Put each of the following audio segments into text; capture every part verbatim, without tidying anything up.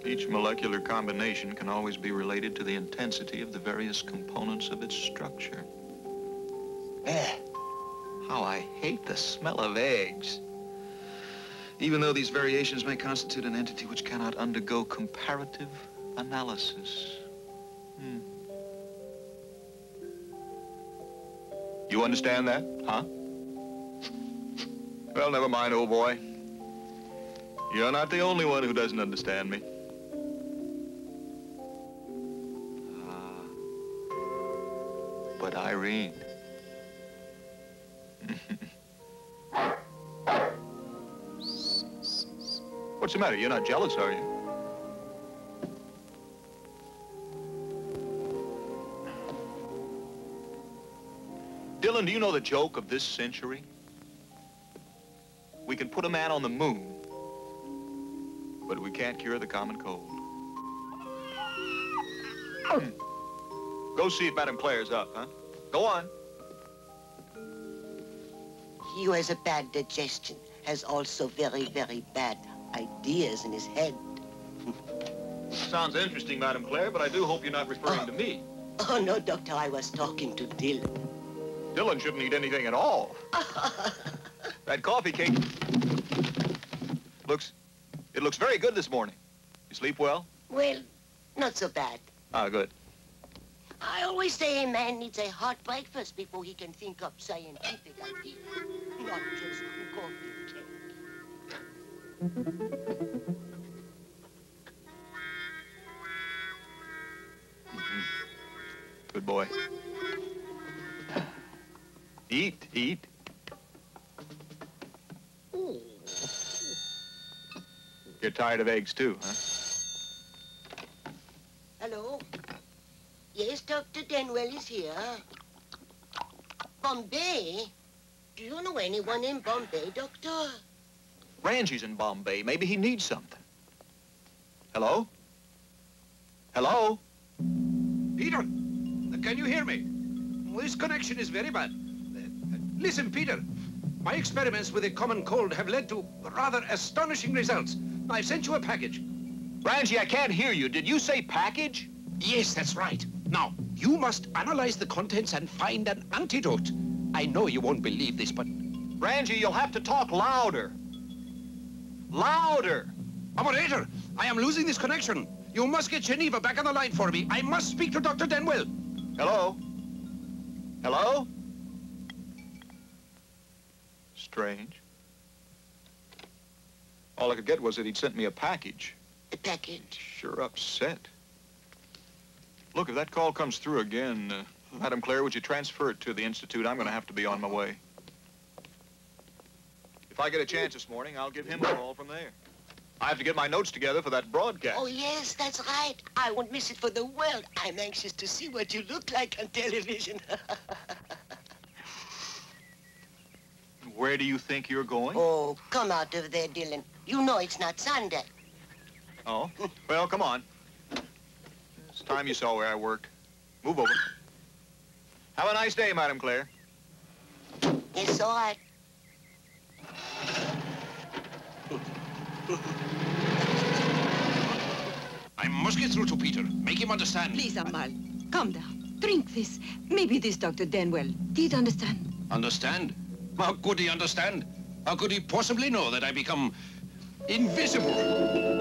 Each molecular combination can always be related to the intensity of the various components of its structure. Eh, how I hate the smell of eggs. Even though these variations may constitute an entity which cannot undergo comparative analysis. Hmm. You understand that, huh? Well, never mind, old boy. You're not the only one who doesn't understand me. Ah. But Irene. What's the matter? You're not jealous, are you? Dylan, do you know the joke of this century? We can put a man on the moon, but we can't cure the common cold. Go see if Madame Claire's up, huh? Go on. He who has a bad digestion has also very, very bad ideas in his head. Sounds interesting, Madame Claire, but I do hope you're not referring oh. to me. Oh, no, Doctor, I was talking to Dylan. Dylan shouldn't eat anything at all. That coffee cake looks, it looks very good this morning. You sleep well? Well, not so bad. Ah, good. I always say a man needs a hot breakfast before he can think up scientific ideas, not just coffee cake. Mm-hmm. Good boy. Eat, eat. Ooh. You're tired of eggs too, huh? Hello? Yes, Doctor Denwell is here. Bombay? Do you know anyone in Bombay, Doctor? Ranji's in Bombay. Maybe he needs something. Hello? Hello? Peter, can you hear me? This connection is very bad. Listen, Peter. My experiments with the common cold have led to rather astonishing results. I've sent you a package. Ranji, I can't hear you. Did you say package? Yes, that's right. Now, you must analyze the contents and find an antidote. I know you won't believe this, but... Ranji, you'll have to talk louder. Louder! Operator, I am losing this connection. You must get Geneva back on the line for me. I must speak to Doctor Denwell. Hello? Hello? Strange. All I could get was that he'd sent me a package. A package? Sure upset. Look, if that call comes through again, uh, Madame Claire, would you transfer it to the Institute? I'm going to have to be on my way. If I get a chance this morning, I'll give him a call from there. I have to get my notes together for that broadcast. Oh, yes, that's right. I won't miss it for the world. I'm anxious to see what you look like on television. Where do you think you're going? Oh, come out of there, Dylan. You know it's not Sunday. Oh? Well, come on. It's time you saw where I work. Move over. Have a nice day, Madame Claire. It's all right. I must get through to Peter. Make him understand. Please, Amal, calm down. Drink this. Maybe this Doctor Denwell did understand. Understand? How could he understand? How could he possibly know that I become invisible?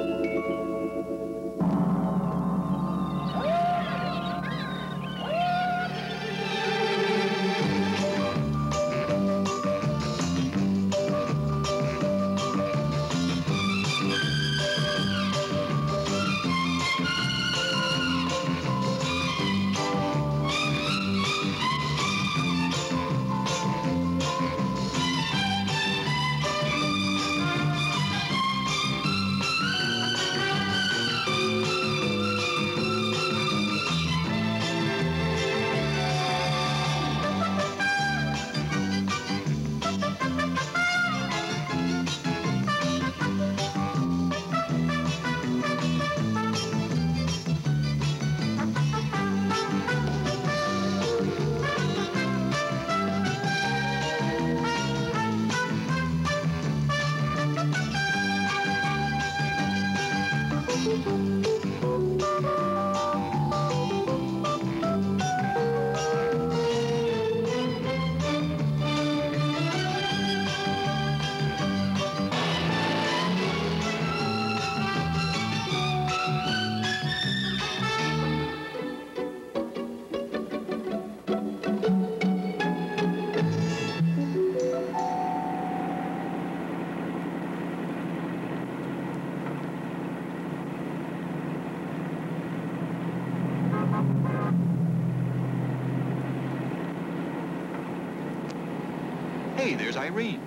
Thank you. Hey, there's Irene.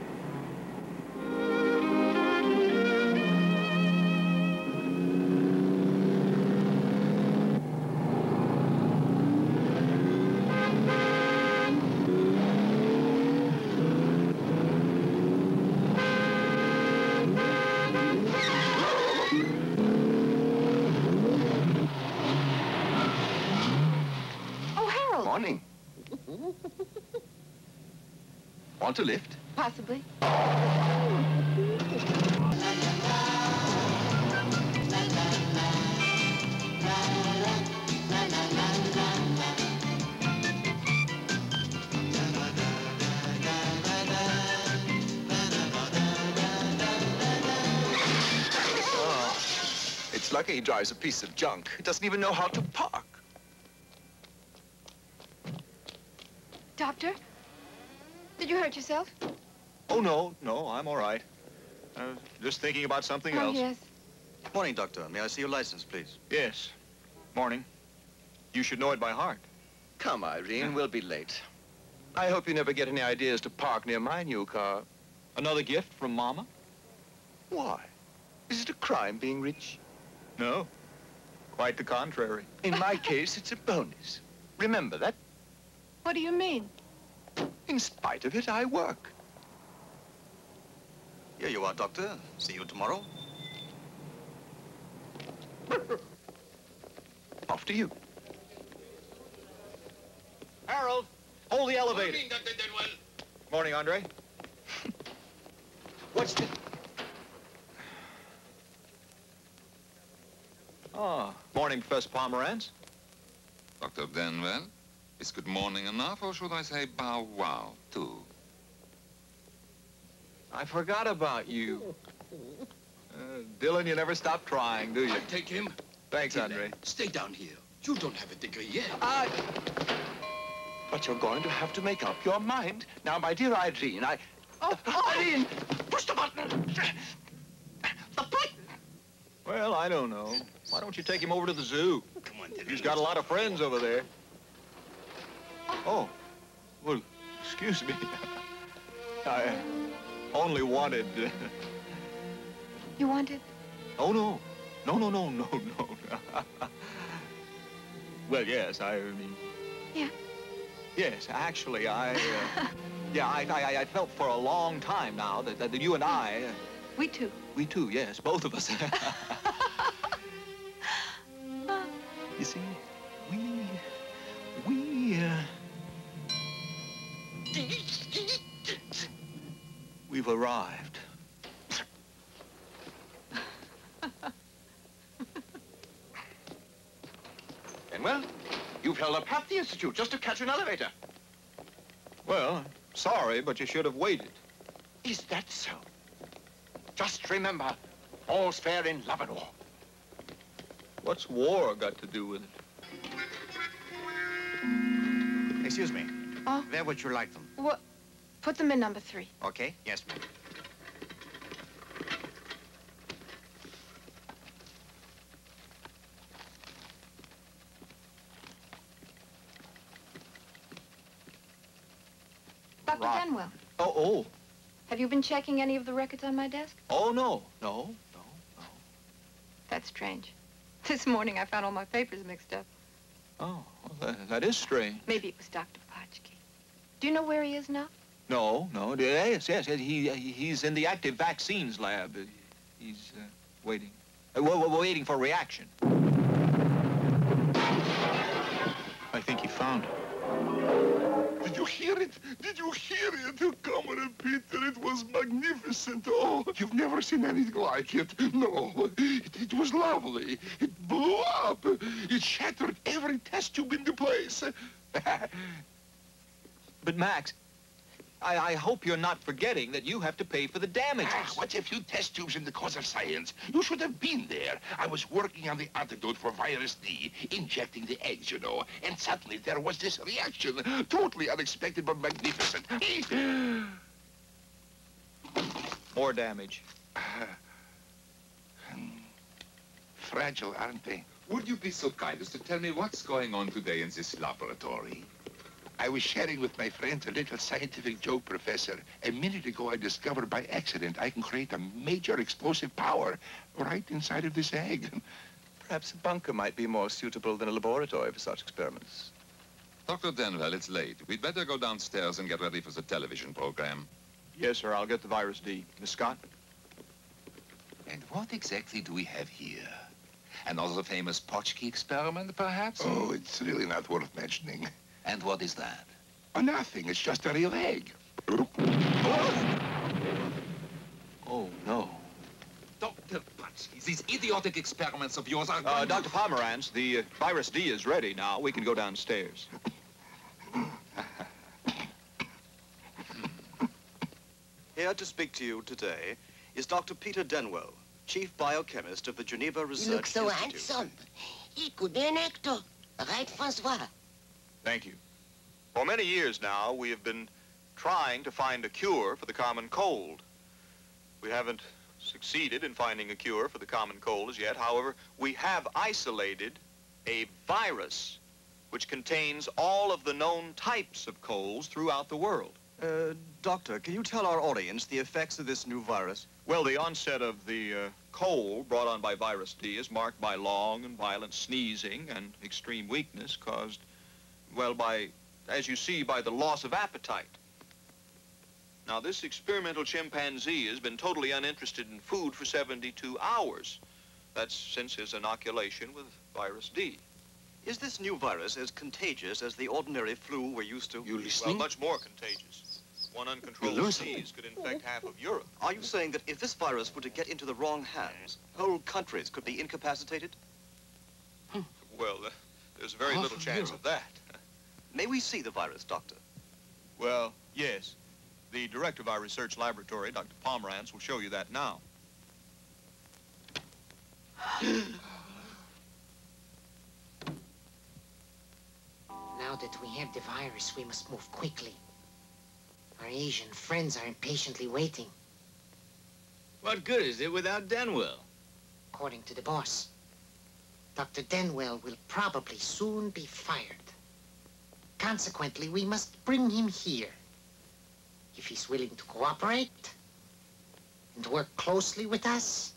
Morning. Want a lift? Possibly. Oh, it's lucky he drives a piece of junk. He doesn't even know how to park. Doctor? Did you hurt yourself? Oh, no, no, I'm all right. I was just thinking about something Oh, else. yes. Morning, Doctor. May I see your license, please? Yes. Morning. You should know it by heart. Come, Irene, we'll be late. I hope you never get any ideas to park near my new car. Another gift from Mama? Why? Is it a crime being rich? No. Quite the contrary. In my case, it's a bonus. Remember that. What do you mean? In spite of it, I work. Here you are, Doctor. See you tomorrow. Off to you. Harold, hold the elevator. Morning, Doctor Denwell. Morning, Andre. What's the... Oh, morning, Professor Pomerantz. Doctor Denwell, is good morning enough, or should I say bow wow, too? I forgot about you. Uh, Dylan, you never stop trying, do you? I take him. Thanks, Dylan, Andre. stay down here. You don't have a degree yet. I... But you're going to have to make up your mind. Now, my dear Irene, I... Oh, oh. Irene, push the button. The button. Well, I don't know. Why don't you take him over to the zoo? Come on, Dylan. He's got a lot of friends over there. Oh, well, excuse me. I only wanted... Uh... You wanted? Oh, no. No, no, no, no, no. Well, yes, I mean... Yeah. Yes, actually, I... Uh... yeah, I, I, I felt for a long time now that, that you and I... Uh... We too. We too, yes, both of us. You see, we... We, uh... We've arrived. Denwell, you've held up half the Institute just to catch an elevator. Well, sorry, but you should have waited. Is that so? Just remember, all's fair in love and war. What's war got to do with it? Excuse me. Oh? Where would you like them? What? Put them in number three. Okay. Yes, ma'am. Doctor Right. Denwell, Oh, oh. have you been checking any of the records on my desk? Oh, no. No, no, no. That's strange. This morning I found all my papers mixed up. Oh, well, that, that is strange. Maybe it was Doctor Potchke. Do you know where he is now? No, no. Yes, yes, yes. He, he's in the active vaccines lab. He's uh, waiting. Uh, we're, we're waiting for reaction. I think he found it. Did you hear it? Did you hear it? Come on, Peter, it was magnificent. Oh, you've never seen anything like it. No, it, it was lovely. It blew up. It shattered every test tube into place. But, Max, I, I hope you're not forgetting that you have to pay for the damages. Ah, what a few test tubes in the cause of science. You should have been there. I was working on the antidote for virus D, injecting the eggs, you know, and suddenly there was this reaction. Totally unexpected but magnificent. More damage. Fragile, aren't they? Would you be so kind as to tell me what's going on today in this laboratory? I was sharing with my friends a little scientific joke, Professor. A minute ago, I discovered by accident I can create a major explosive power right inside of this egg. Perhaps a bunker might be more suitable than a laboratory for such experiments. Doctor Denwell, it's late. We'd better go downstairs and get ready for the television program. Yes, sir. I'll get the virus D. Miss Scott? And what exactly do we have here? Another famous Potchki experiment, perhaps? Oh, it's really not worth mentioning. And what is that? Oh, nothing. It's just a real egg. Oh, no. Doctor Potchki, these idiotic experiments of yours are... Uh, Doctor Pomerantz, the uh, virus D is ready now. We can go downstairs. Here to speak to you today is Doctor Peter Denwell, Chief Biochemist of the Geneva Research He looks so Institute. handsome. He could be an actor. Right, Francois? Thank you. For many years now, we have been trying to find a cure for the common cold. We haven't succeeded in finding a cure for the common cold as yet. However, we have isolated a virus which contains all of the known types of colds throughout the world. Uh, Doctor, can you tell our audience the effects of this new virus? Well, the onset of the uh, cold brought on by virus D is marked by long and violent sneezing and extreme weakness caused, well, by, as you see, by the loss of appetite. Now, this experimental chimpanzee has been totally uninterested in food for seventy-two hours. That's since his inoculation with virus D. Is this new virus as contagious as the ordinary flu we're used to? You listening? Well, much more contagious. One uncontrolled sneeze could infect half of Europe. Are you saying that if this virus were to get into the wrong hands, whole countries could be incapacitated? Well, uh, there's very little chance of that. May we see the virus, Doctor? Well, yes. The director of our research laboratory, Doctor Pomerantz, will show you that now. Now that we have the virus, we must move quickly. Our Asian friends are impatiently waiting. What good is it without Denwell? According to the boss, Doctor Denwell will probably soon be fired. Consequently, we must bring him here. If he's willing to cooperate and work closely with us,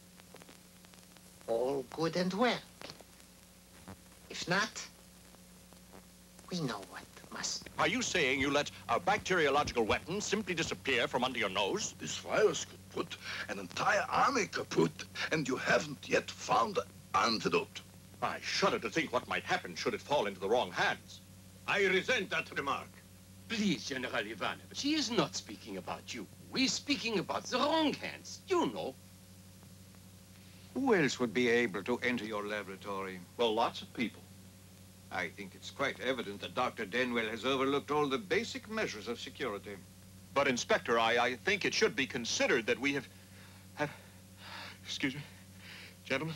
all good and well. If not, we know what must. Are you saying you let a bacteriological weapon simply disappear from under your nose? This virus could put an entire army kaput, and you haven't yet found an antidote. I shudder to think what might happen should it fall into the wrong hands. I resent that remark. Please, General Ivanovich, she is not speaking about you. We're speaking about the wrong hands. You know. Who else would be able to enter your laboratory? Well, lots of people. I think it's quite evident that Doctor Denwell has overlooked all the basic measures of security. But, Inspector, I, I think it should be considered that we have... have... Excuse me. Gentlemen.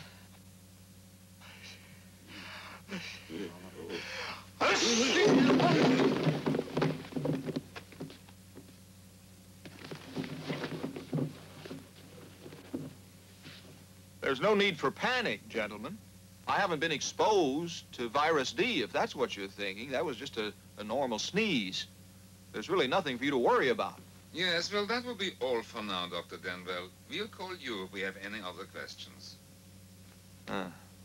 There's no need for panic, gentlemen. I haven't been exposed to virus D, if that's what you're thinking. That was just a, a normal sneeze. There's really nothing for you to worry about. Yes, well, that will be all for now, Doctor Denwell. We'll call you if we have any other questions. Uh.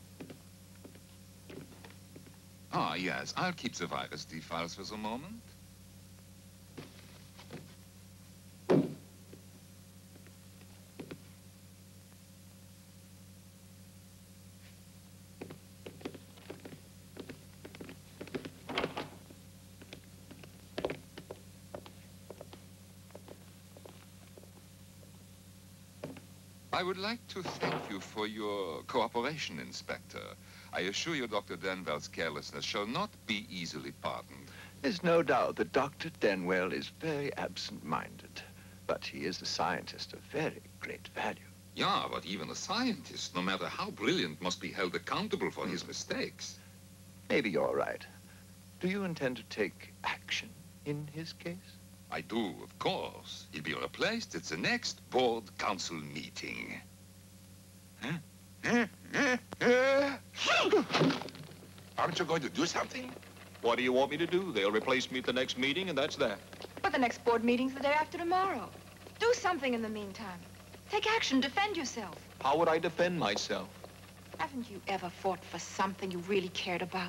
Ah, yes, I'll keep the virus D files for the moment. I would like to thank you for your cooperation, Inspector. I assure you Doctor Denwell's carelessness shall not be easily pardoned. There's no doubt that Doctor Denwell is very absent-minded, but he is a scientist of very great value. Yeah, but even a scientist, no matter how brilliant, must be held accountable for his mistakes. Maybe you're right. Do you intend to take action in his case? I do, of course. He'll be replaced at the next board council meeting. Aren't you going to do something? What do you want me to do? They'll replace me at the next meeting, and that's that. But the next board meeting's the day after tomorrow. Do something in the meantime. Take action, defend yourself. How would I defend myself? Haven't you ever fought for something you really cared about?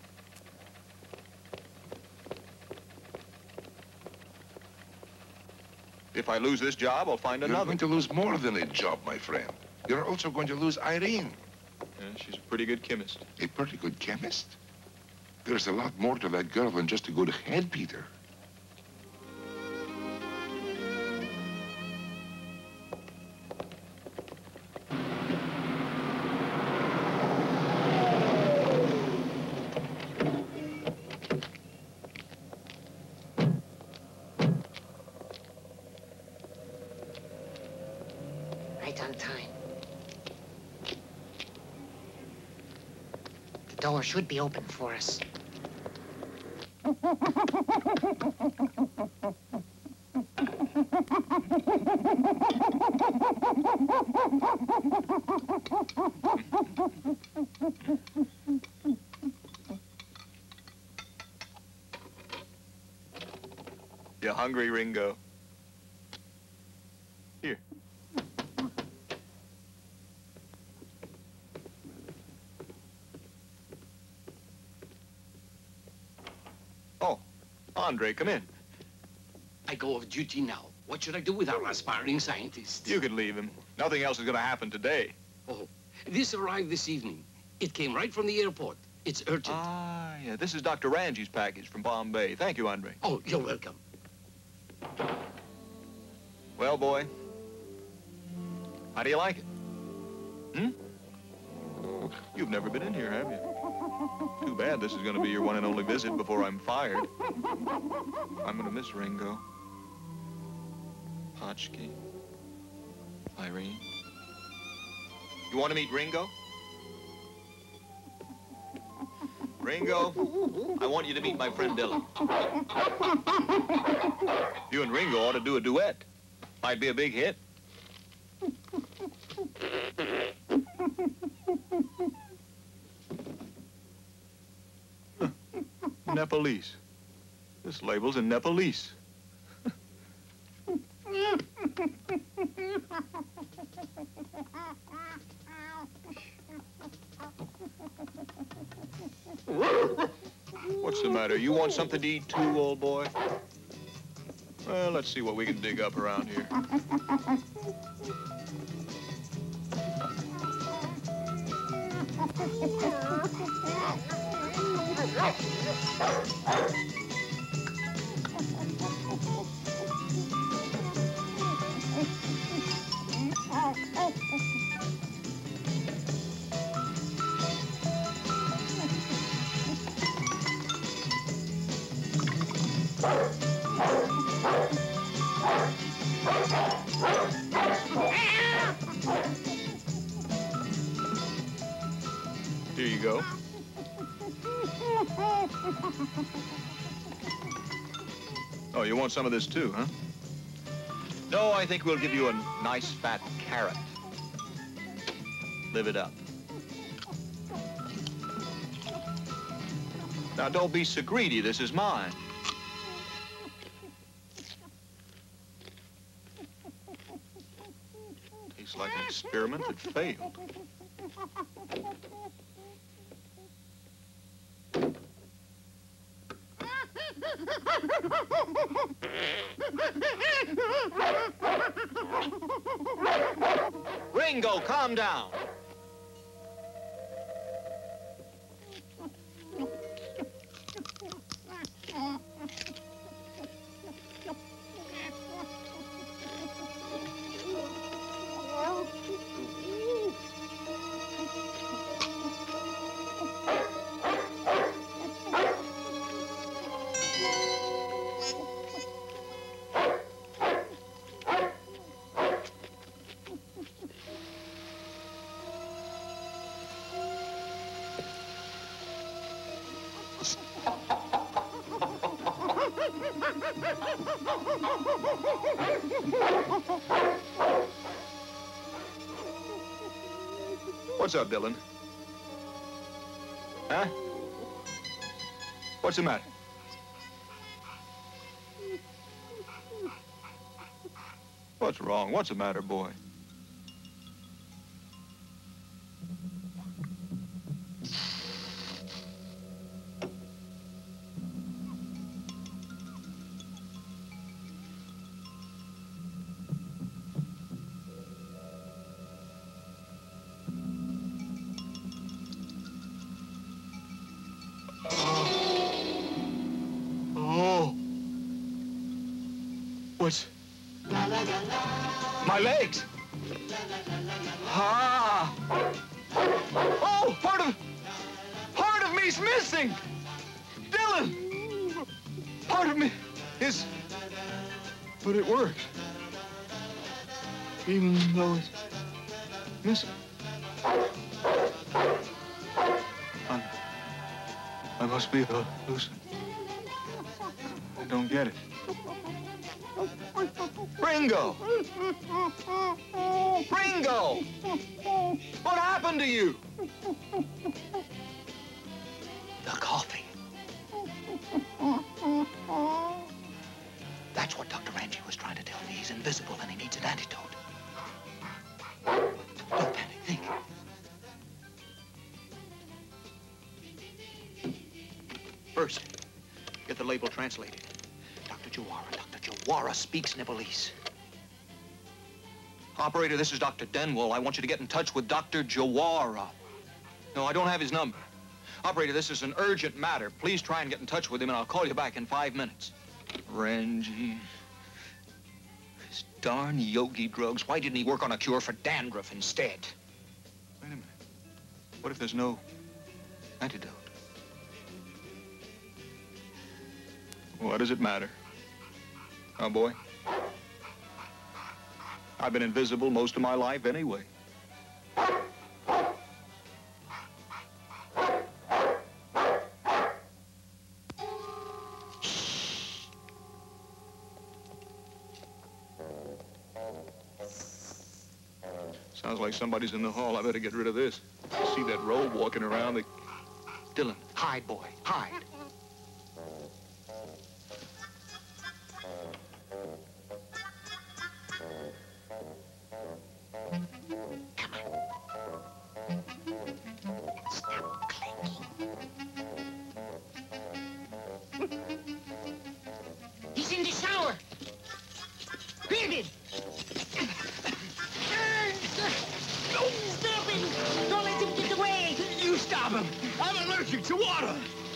If I lose this job, I'll find You're another. going to lose more than a job, my friend. You're also going to lose Irene. Yeah, she's a pretty good chemist. A pretty good chemist? There's a lot more to that girl than just a good head, Peter. Right on time. The door should be open for us. You hungry, Ringo? Here. Oh, Andre, come in. I go off duty now. What should I do with our aspiring scientist? You can leave him. Nothing else is going to happen today. Oh, this arrived this evening. It came right from the airport. It's urgent. Ah, yeah, this is Doctor Ranji's package from Bombay. Thank you, Andre. Oh, you're welcome. Well, boy, how do you like it? Hmm? You've never been in here, have you? Too bad this is going to be your one and only visit before I'm fired. I'm going to miss Ringo. Potchki. Irene. You want to meet Ringo? Ringo, I want you to meet my friend Dylan. You and Ringo ought to do a duet. Might be a big hit. Huh. Nepalese. This label's in Nepalese. What's the matter? You want something to eat too, old boy? Well, let's see what we can dig up around here. Here you go. Oh, you want some of this too, huh? No, I think we'll give you a nice fat carrot. Live it up. Now, don't be so greedy. This is mine. Tastes like an experiment that failed. Ringo, calm down. What's up, Dylan? Huh? What's the matter? What's wrong? What's the matter, boy? Oh. What's... My legs! Ah! Oh, part of... Part of me's missing! Dylan! Part of me is... But it works. Even though it's missing. I'm, I must be a loser. I don't get it. Ringo! Ringo! What happened to you? The coughing. That's what Doctor Ranji was trying to tell me. He's invisible and he needs an antidote. Don't panic, think. First, get the label translated. Doctor Jawara, Doctor Jawara speaks Nepalese. Operator, this is Doctor Denwell. I want you to get in touch with Doctor Jawara. No, I don't have his number. Operator, this is an urgent matter. Please try and get in touch with him, and I'll call you back in five minutes. Ranji. His darn yogi drugs. Why didn't he work on a cure for dandruff instead? Wait a minute. What if there's no antidote? What does it matter? Huh, boy? I've been invisible most of my life anyway. Sounds like somebody's in the hall. I better get rid of this. I see that robe walking around. They... Dylan, hide, boy, hide. Come on. Stop clinking. He's in the shower. Grab him. Stop him! Don't let him get away! You stop him! I'm allergic to water!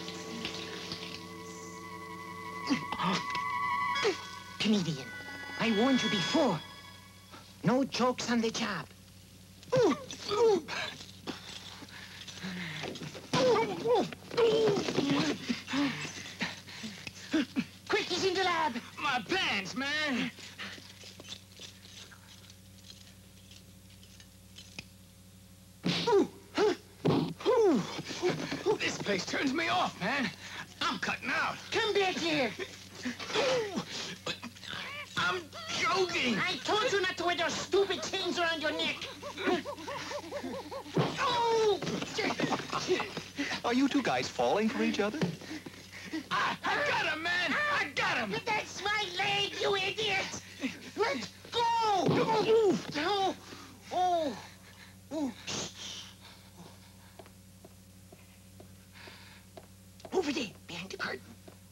Comedian, I warned you before. No jokes on the job. Ooh, ooh. Quick, he's in the lab. My pants, man! This place turns me off, man. I'm cutting out. Come back here. I'm joking. I told you not to wear those stupid chains around your neck. Oh! Are you two guys falling for each other? I, I got him, man. I got him. That's my leg, you idiot. Let go. Oh! No. Oh. Oh. Over there, behind the curtain.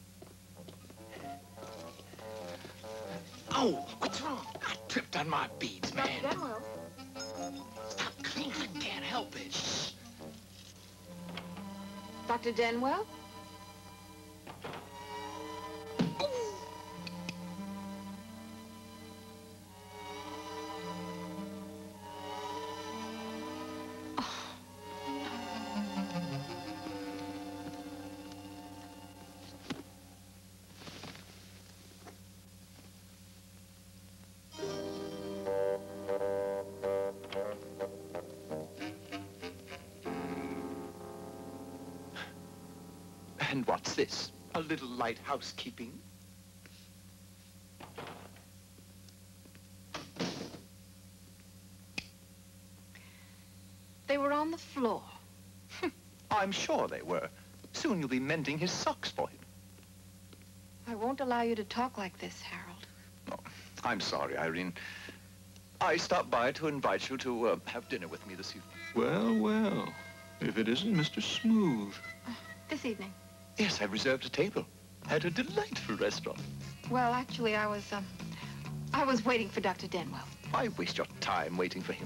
Oh, what's wrong? I tripped on my beads, man. Doctor Denwell. Stop clinking. I can't help it. Doctor Denwell? And what's this? A little light housekeeping? They were on the floor. I'm sure they were. Soon you'll be mending his socks for him. I won't allow you to talk like this, Harold. No, I'm sorry, Irene. I stopped by to invite you to uh, have dinner with me this evening. Well, well, if it isn't Mister Smooth. Uh, this evening? Yes, I've reserved a table at a delightful restaurant. Well, actually, I was, um, I was waiting for Doctor Denwell. Why waste your time waiting for him?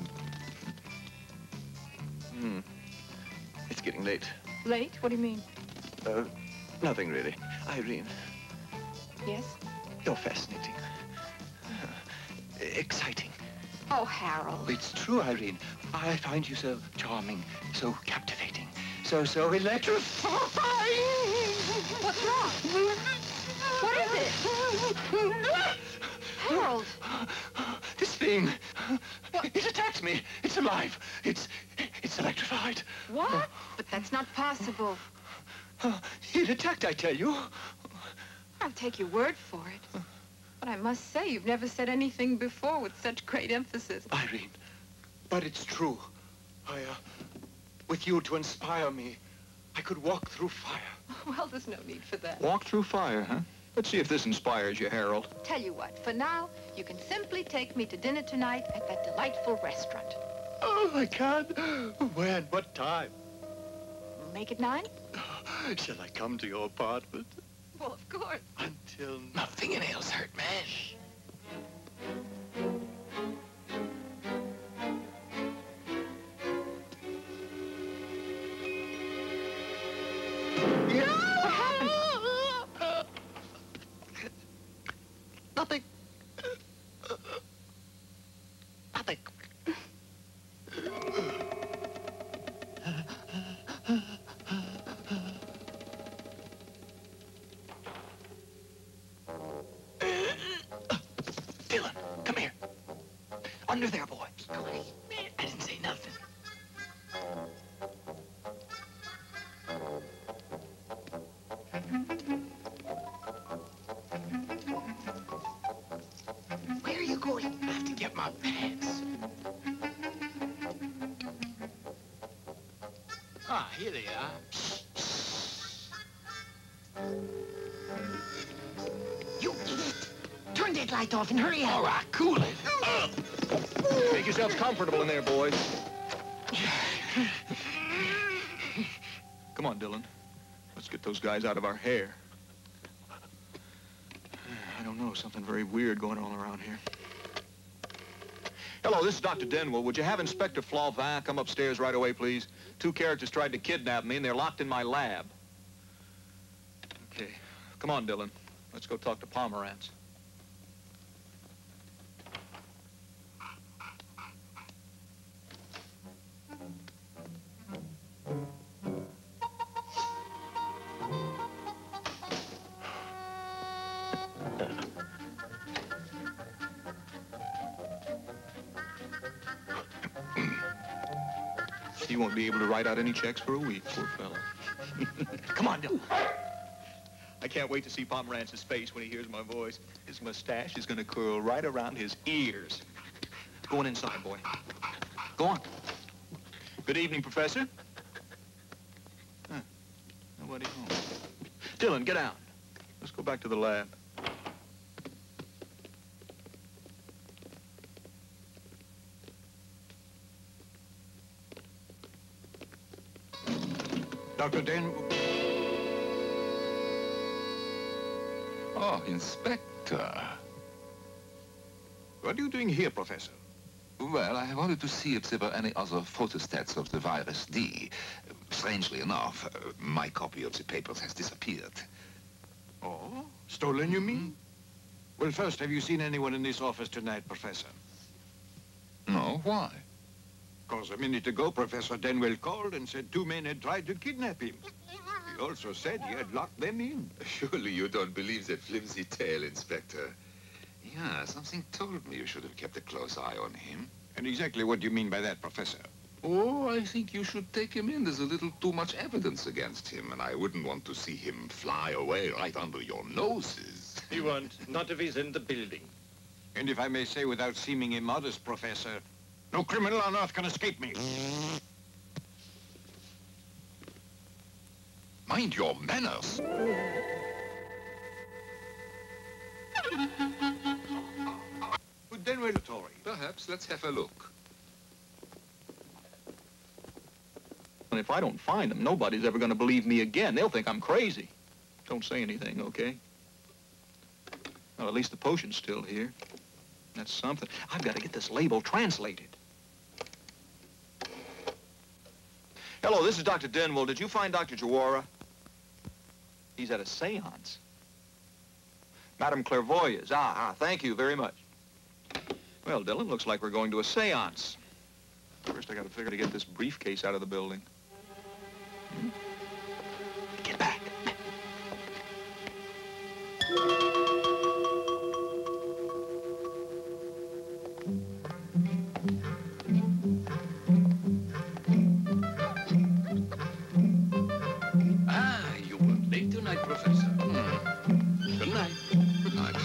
Hmm. It's getting late. Late? What do you mean? Uh, nothing really. Irene, Yes? you're fascinating. Uh, exciting. Oh, Harold. It's true, Irene. I find you so charming, so captivating, so, so electrifying. What's wrong? What is it? Harold. This thing, what? It attacked me. It's alive. It's, it's electrified. What? But that's not possible. Uh, it attacked, I tell you. I'll take your word for it. But I must say, you've never said anything before with such great emphasis. Irene, but it's true. I, uh, with you to inspire me, I could walk through fire. Well, there's no need for that. Walk through fire, huh? Let's see if this inspires you, Harold. Tell you what, for now, you can simply take me to dinner tonight at that delightful restaurant. Oh, I can. When? What time? Make it nine? Shall I come to your apartment? Well, of course. Until... My fingernails hurt, man. What happened? Nothing. Nothing. Dylan, come here. Under there, boy. I didn't say nothing. Where are you going? I have to get my pants. Ah, here they are. You idiot! Turn that light off and hurry up. All right, cool it. Make yourselves comfortable in there, boys. Come on, Dylan. Let's get those guys out of our hair. I don't know, something very weird going on around here. Hello, this is Doctor Denwell. Would you have Inspector Flauvin come upstairs right away, please? Two characters tried to kidnap me, and they're locked in my lab. Okay. Come on, Dylan. Let's go talk to Pomerantz. He won't be able to write out any checks for a week, poor fellow. Come on, Dylan. I can't wait to see Pomerantz's face when he hears my voice. His mustache is going to curl right around his ears. Go on inside, boy. Go on. Good evening, Professor. Huh. Nobody home. Dylan, get out. Let's go back to the lab. Doctor Denwell. Oh, Inspector. What are you doing here, Professor? Well, I wanted to see if there were any other photostats of the virus D. Strangely enough, uh, my copy of the papers has disappeared. Oh? Stolen, you mean? Mm-hmm. Well, first, have you seen anyone in this office tonight, Professor? No, why? Because a minute ago, Professor Denwell called and said two men had tried to kidnap him. He also said he had locked them in. Surely you don't believe that flimsy tale, Inspector. Yeah, something told me you should have kept a close eye on him. And exactly what do you mean by that, Professor? Oh, I think you should take him in. There's a little too much evidence against him, and I wouldn't want to see him fly away right under your noses. He won't. Not if he's in the building. And if I may say without seeming immodest, Professor, no criminal on earth can escape me. Mind your manners. Denwell, Tory. Perhaps let's have a look. And if I don't find them, nobody's ever going to believe me again. They'll think I'm crazy. Don't say anything, okay? Well, at least the potion's still here. That's something. I've got to get this label translated. Hello, this is Doctor Denwell. Did you find Doctor Jawara? He's at a seance. Madame Clairvoyance. Ah, ah, thank you very much. Well, Dylan, looks like we're going to a seance. First, I got to figure to get this briefcase out of the building. Hmm? Get back. Ah, you were late tonight, Professor. Hmm. Good night. Good night.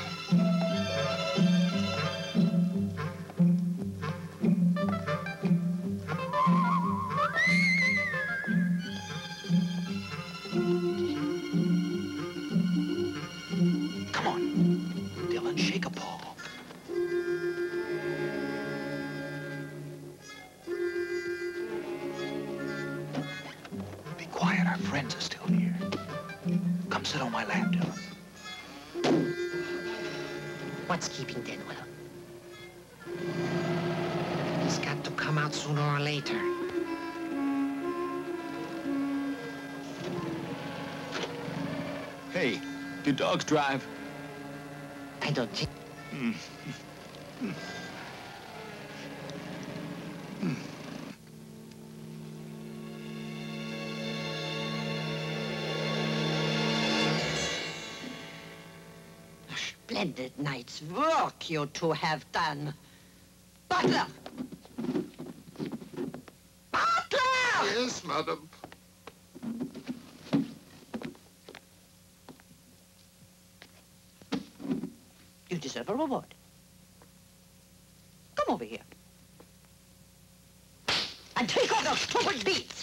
Come on. Dylan, shake a paw. Be quiet. Our friends are still here. Come sit on my lap, Dylan. What's keeping Denwell? He's got to come out sooner or later. Hey, do dogs drive? I don't think... Hmm. Hmm. Hmm. Splendid night's work you two have done. Butler! Butler! Yes, madam. You deserve a reward. Come over here. And take off those stupid beads.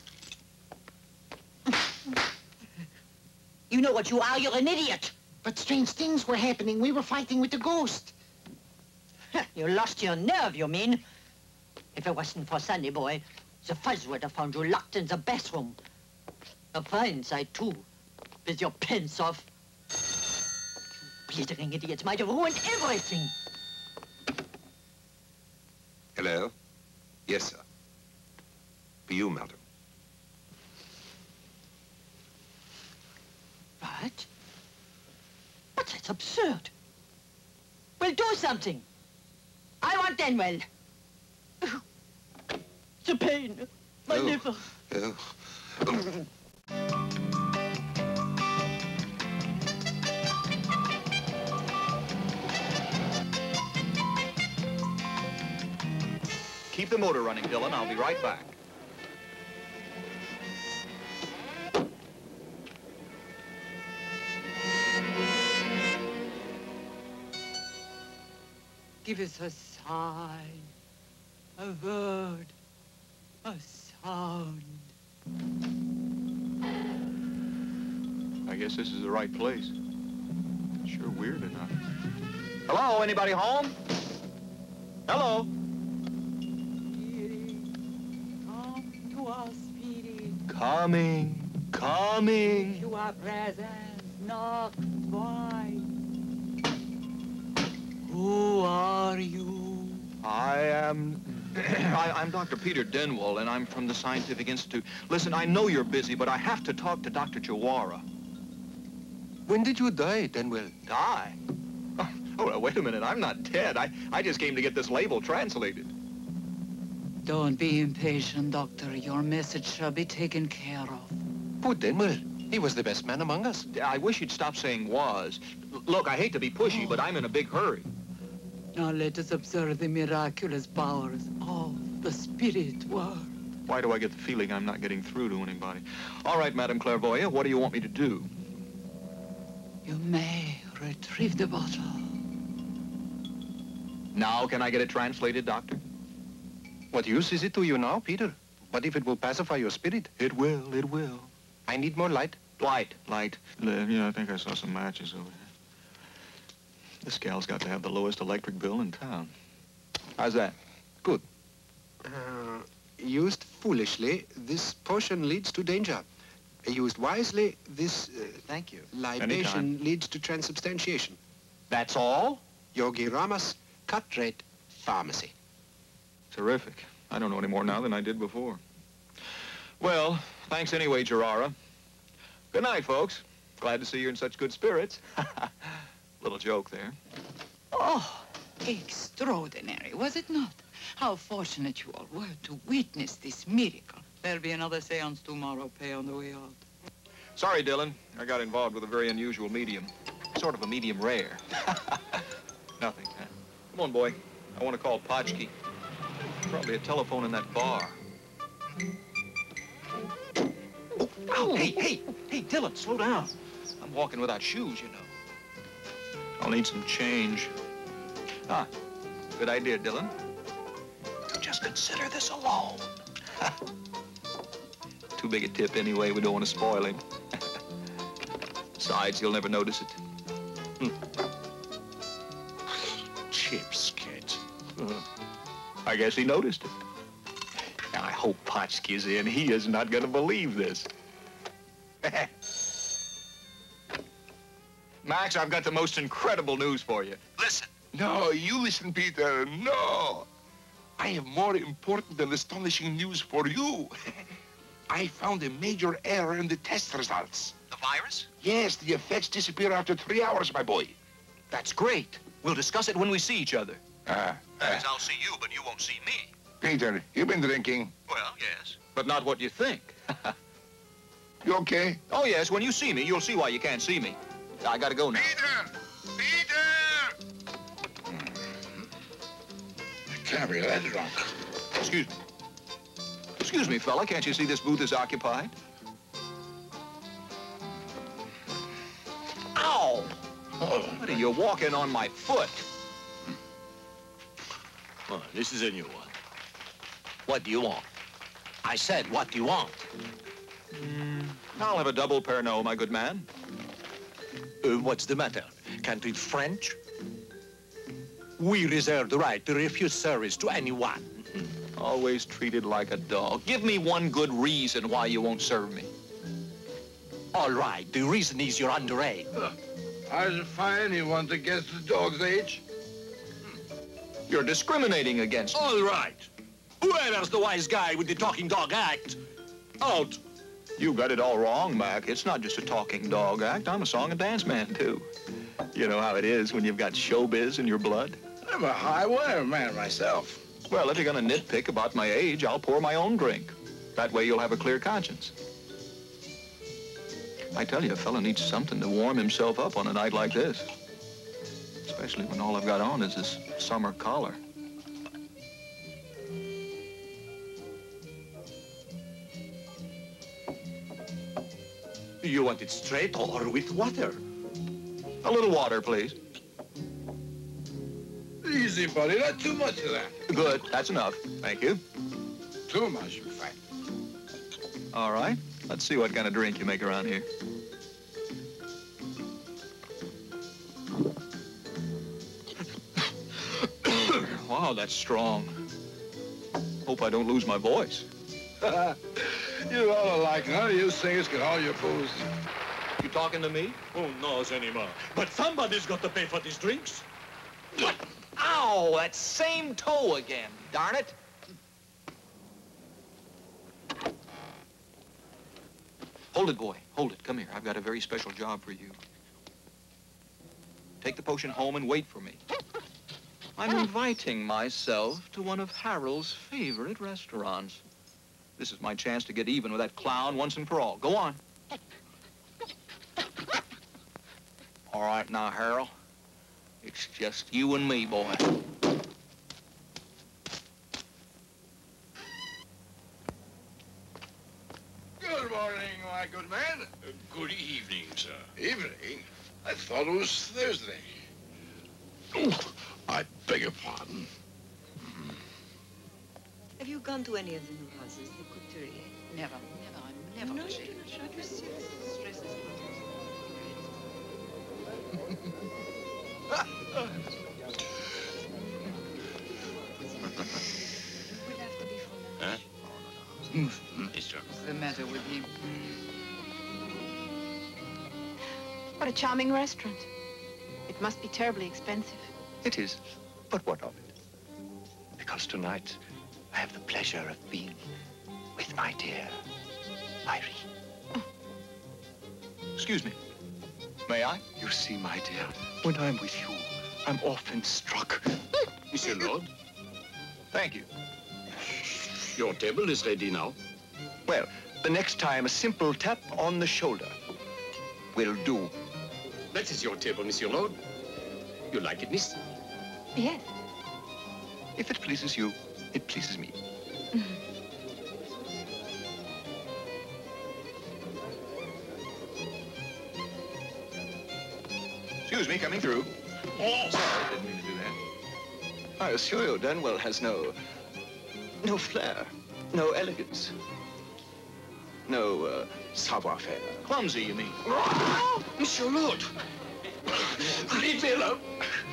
You know what you are, you're an idiot. But strange things were happening. We were fighting with the ghost. You lost your nerve, you mean? If it wasn't for Sunny Boy, the fuzz would have found you locked in the bathroom. A fine sight, too, with your pants off. You blithering idiots might have ruined everything. Hello? Yes, sir. For you, madam. What? But that's absurd. Well, do something. I want Denwell. The pain. My Oh. liver. Oh. Keep the motor running, Dylan. I'll be right back. Give us a sign, a word, a sound. I guess this is the right place. Sure weird enough. Hello, anybody home? Hello? Come to us, Spirit. Coming, coming. You are present, knock twice. Who are you? I am... I, I'm Doctor Peter Denwell, and I'm from the Scientific Institute. Listen, I know you're busy, but I have to talk to Doctor Jawara. When did you die, Denwell? Die? Oh, oh, well, wait a minute. I'm not dead. I, I just came to get this label translated. Don't be impatient, Doctor. Your message shall be taken care of. Poor Denwell. He was the best man among us. I wish you'd stop saying was. L- Look, I hate to be pushy, but I'm in a big hurry. Now let us observe the miraculous powers of the spirit world. Why do I get the feeling I'm not getting through to anybody? All right, Madame Clairvoyance, what do you want me to do? You may retrieve the bottle. Now, can I get it translated, Doctor? What use is it to you now, Peter? What if it will pacify your spirit? It will, it will. I need more light. Light, light. Uh, yeah, I think I saw some matches over here. This gal's got to have the lowest electric bill in town. How's that? Good. Uh, used foolishly, this potion leads to danger. Used wisely, this uh, Thank you. libation Anytime. leads to transubstantiation. That's all? Yogi Rama's cut rate pharmacy. Terrific. I don't know any more now than I did before. Well, thanks anyway, Gerara. Good night, folks. Glad to see you're in such good spirits. Little joke there. Oh, extraordinary, was it not? How fortunate you all were to witness this miracle. There'll be another seance tomorrow, pay on the way out. Sorry, Dylan. I got involved with a very unusual medium. Sort of a medium rare. Nothing. Huh? Come on, boy. I want to call Potchke. Probably a telephone in that bar. Oh, ow, hey, hey, hey, Dylan, slow down. I'm walking without shoes, you know. I'll need some change. Ah, good idea, Dylan. Just consider this a loan. Too big a tip anyway. We don't want to spoil him. Besides, he'll never notice it. Hmm. Cheapskate. Uh, I guess he noticed it. Now, I hope Potchke's in. He is not going to believe this. Max, I've got the most incredible news for you. Listen. No, you listen, Peter. No. I have more important and astonishing news for you. I found a major error in the test results. The virus? Yes, the effects disappear after three hours, my boy. That's great. We'll discuss it when we see each other. Ah, That is, I'll see you, but you won't see me. Peter, you've been drinking. Well, yes. But not what you think. You okay? Oh, yes. When you see me, you'll see why you can't see me. I gotta go now. Peter! Peter! I can't be that drunk. Excuse me. Excuse me, fella. Can't you see this booth is occupied? Ow! Oh. What are you walking on my foot? Oh, this is a new one. What do you want? I said, what do you want? Mm, I'll have a double Pernod, my good man. Uh, what's the matter? Can't read French? We reserve the right to refuse service to anyone. Always treated like a dog. Give me one good reason why you won't serve me. All right, the reason is you're underage. Uh, I'll defy anyone to guess the dog's age. You're discriminating against me. All right. Whoever's the wise guy with the talking dog act, out. You got it all wrong, Mac. It's not just a talking dog act. I'm a song and dance man, too. You know how it is when you've got showbiz in your blood? I'm a high wire man myself. Well, if you're gonna nitpick about my age, I'll pour my own drink. That way you'll have a clear conscience. I tell you, a fella needs something to warm himself up on a night like this. Especially when all I've got on is this summer collar. You want it straight or with water? A little water, please. Easy, buddy. Not too much of that. Good. That's enough. Thank you. Too much, in fact. All right. Let's see what kind of drink you make around here. Wow, that's strong. Hope I don't lose my voice. You all alike. None of you singers can hold your booze. You talking to me? Who knows anymore? But somebody's got to pay for these drinks. Ow, that same toe again. Darn it. Hold it, boy. Hold it. Come here. I've got a very special job for you. Take the potion home and wait for me. I'm inviting myself to one of Harold's favorite restaurants. This is my chance to get even with that clown once and for all. Go on. All right now, Harold. It's just you and me, boy. Good morning, my good man. Uh, good evening, sir. Evening? I thought it was Thursday. Oh, I beg your pardon. Have you gone to any of the new houses, the couturier? Never, never. I'm never no, change. Don't you see this stresses We'll have to be for Huh? What's the matter with him? What a charming restaurant. It must be terribly expensive. It is, but what of it? Because tonight I have the pleasure of being with my dear Irene. Excuse me. May I? You see, my dear, when I'm with you, I'm often struck. Monsieur Lord? Thank you. Your table is ready now. Well, the next time a simple tap on the shoulder will do. That is your table, Monsieur Lord. You like it, miss? Yes. If it pleases you, it pleases me. Excuse me, coming through. Oh, sorry, didn't mean to do that. I assure you, Danwell has no... no flair, no elegance, no uh, savoir-faire. Clumsy, you mean? Oh, Monsieur Lord! Leave me alone!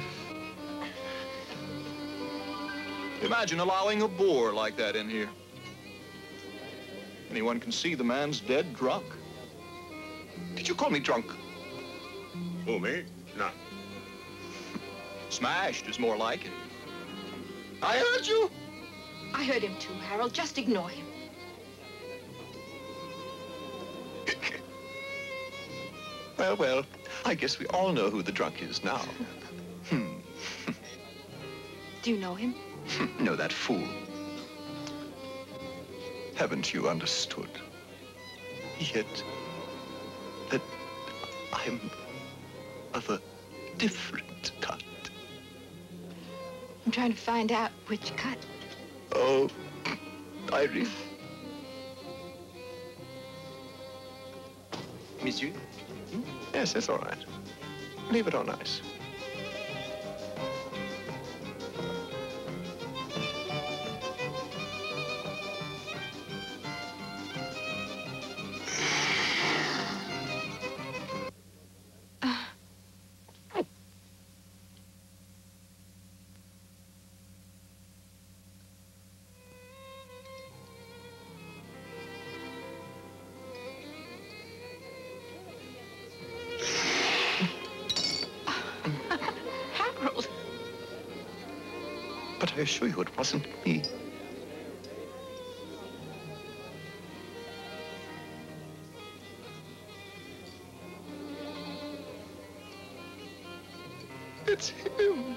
Imagine allowing a bore like that in here. Anyone can see the man's dead drunk. Did you call me drunk? Who, me? No. Smashed is more like it. I heard you. I heard him too, Harold. Just ignore him. Well, well, I guess we all know who the drunk is now. Hmm. Do you know him? No, that fool. Haven't you understood yet that I'm of a different cut? I'm trying to find out which cut. Oh, Irene. Monsieur? Hmm? Yes, that's all right. Leave it on ice. But I assure you it wasn't me. It's him.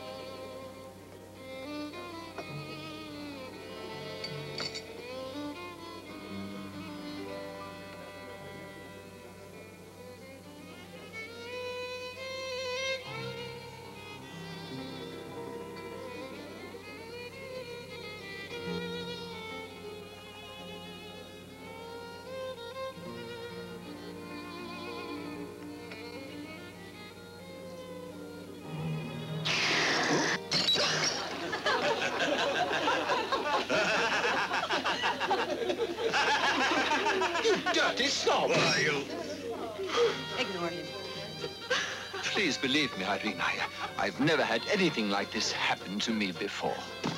You dirty snob! Why, you... Ignore him. Please believe me, Irene, I, I've never had anything like this happen to me before.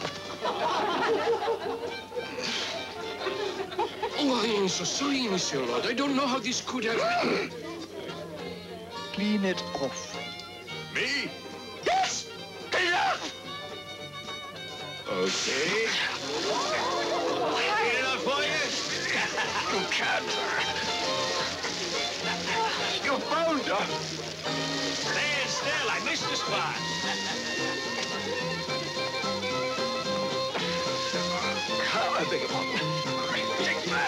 Oh, I am so sorry, Monsieur Lord. I don't know how this could have... Clean it off. Me? Yes! Clean it off! Okay. Clean it up for you? You can't. You found her. Stand still. I missed the spot. Oh, I beg your pardon. Take that.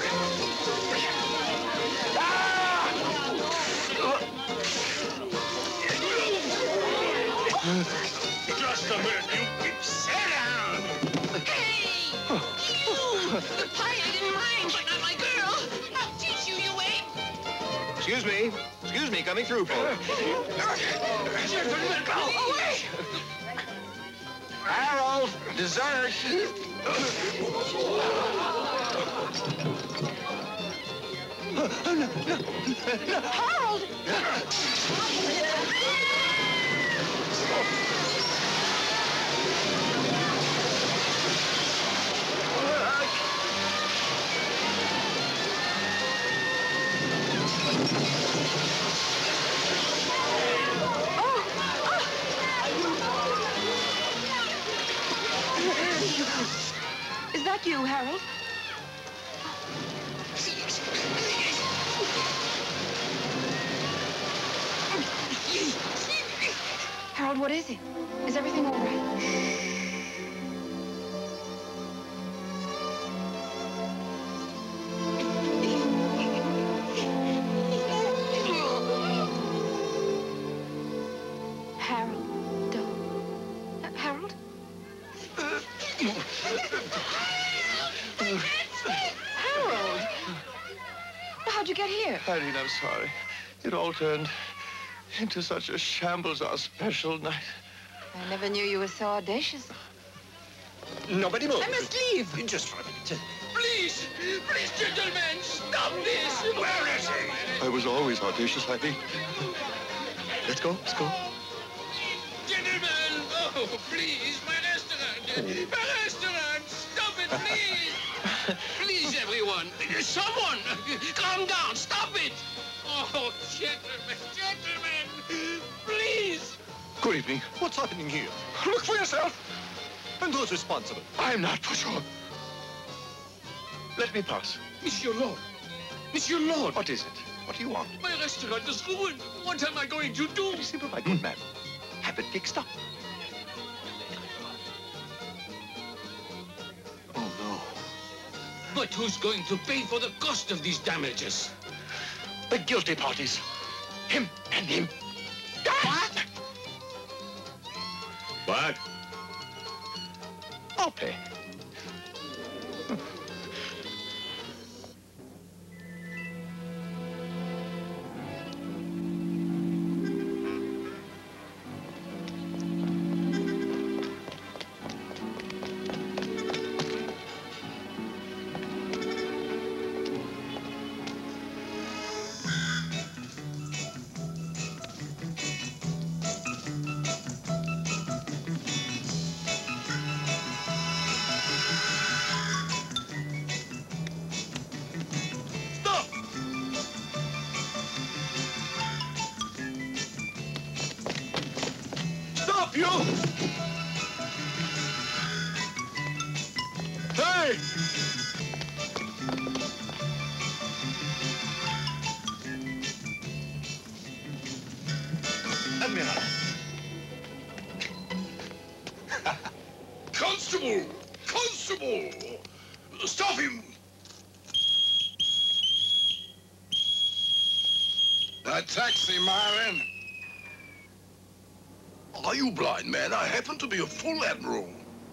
Just a minute. You sit down. Hey! You! The pilot in mine, but not my girl. I'll teach you, you wait. Excuse me. Excuse me, coming through, folks. Away! Harold, dessert. Harold! Is that you, Harold? Harold, what is it? Is everything all right? Harold, don't. Uh, Harold? Harold! How'd you get here? Irene, I'm sorry. It all turned into such a shambles our special night. I never knew you were so audacious. Nobody move. I must leave. Just for a minute. Please, please, gentlemen, stop this! Where is he? I was always audacious, Ivy. Let's go, let's go. Gentlemen, oh, please, my restaurant, my restaurant, stop it, please! Please, everyone, someone, calm down, stop it! Oh, gentlemen, gentlemen, please! Good evening. What's happening here? Look for yourself. And who's responsible? I'm not for sure. Let me pass. Monsieur Lord, Monsieur Lord! What is it? What do you want? My restaurant is ruined. What am I going to do? Very simple, my good man. Have it fixed up. Oh, no. But who's going to pay for the cost of these damages? The guilty parties. Him and him. What? What? I'll pay. You! Hey! Admiral. Constable! Constable! Stop him! A taxi, Myron. Are you blind, man? I happen to be a full admiral.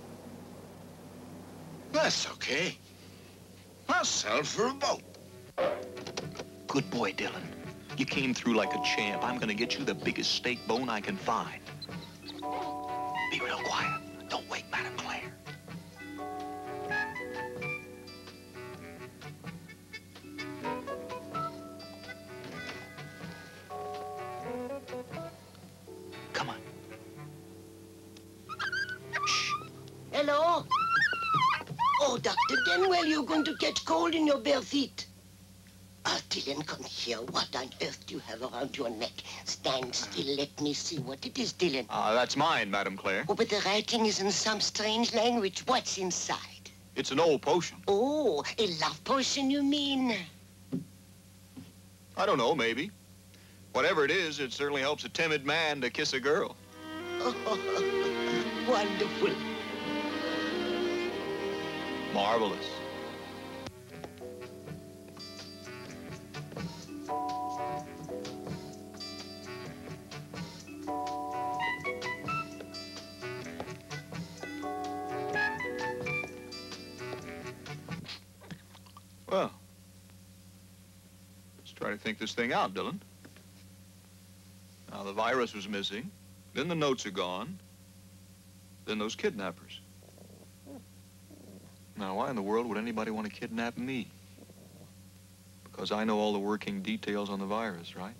That's okay. I'll sell for a boat. Good boy, Dylan. You came through like a champ. I'm gonna get you the biggest steak bone I can find. Be real quiet. Don't wake Madame Claire. Come on. Hello? Oh, Doctor Denwell, you're going to catch cold in your bare feet. Ah, Dylan, come here. What on earth do you have around your neck? Stand still. Let me see what it is, Dylan. Ah, uh, that's mine, Madame Claire. Oh, but the writing is in some strange language. What's inside? It's an old potion. Oh, a love potion, you mean? I don't know, maybe. Whatever it is, it certainly helps a timid man to kiss a girl. Oh, wonderful. Marvelous. Well, let's try to think this thing out, Dylan. Now, the virus was missing, then the notes are gone, then those kidnappers. Now, why in the world would anybody want to kidnap me? Because I know all the working details on the virus, right?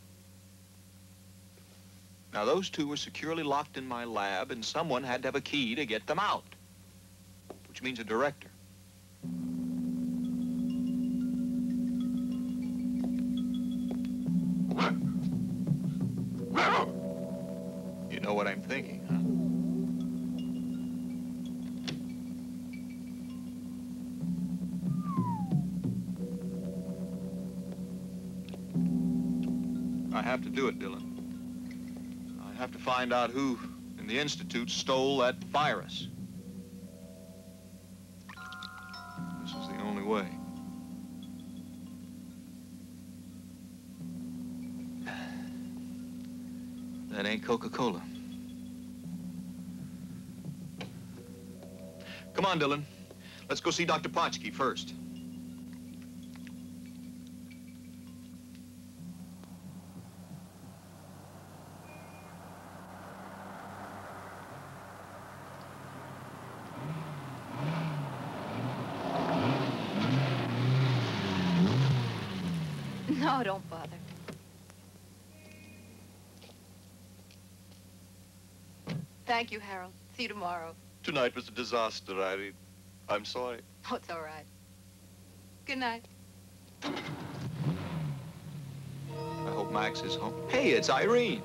Now, those two were securely locked in my lab, and someone had to have a key to get them out, which means a director. You know what I'm thinking, huh? I have to do it, Dylan. I have to find out who in the Institute stole that virus. This is the only way. That ain't Coca-Cola. Come on, Dylan. Let's go see Doctor Potchke first. No, don't bother. Thank you, Harold. See you tomorrow. Tonight was a disaster, Irene. I'm sorry. Oh, it's all right. Good night. I hope Max is home. Hey, it's Irene.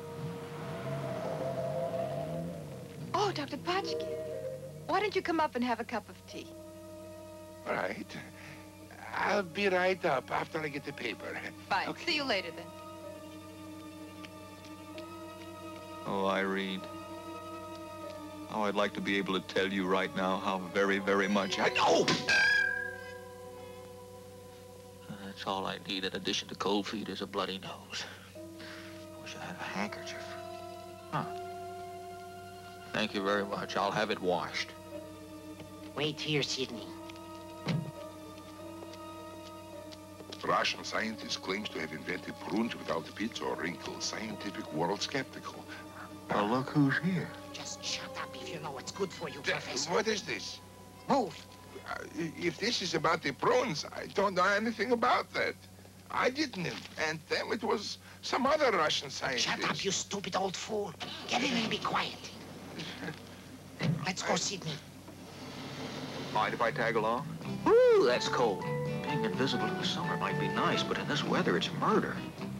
Oh, Doctor Potchke. Why don't you come up and have a cup of tea? All right. I'll be right up after I get the paper. Fine. Okay. See you later, then. Oh, Irene. Oh, I'd like to be able to tell you right now how very, very much I... Oh! That's all I need in addition to cold feet is a bloody nose. Wish I had a handkerchief. Huh. Thank you very much. I'll have it washed. Wait here, Sidney. Russian scientist claims to have invented prunes without pits or wrinkles. Scientific world skeptical. Well, look who's here. Just shut up if you know what's good for you, Uh, Professor. What is this? Move. Uh, if this is about the prunes, I don't know anything about that. I didn't invent them. It was some other Russian scientist. Shut up, you stupid old fool. Get in and be quiet. Let's go, I... Sidney. Mind if I tag along? Ooh, that's cold. Being invisible in the summer might be nice, but in this weather, it's murder.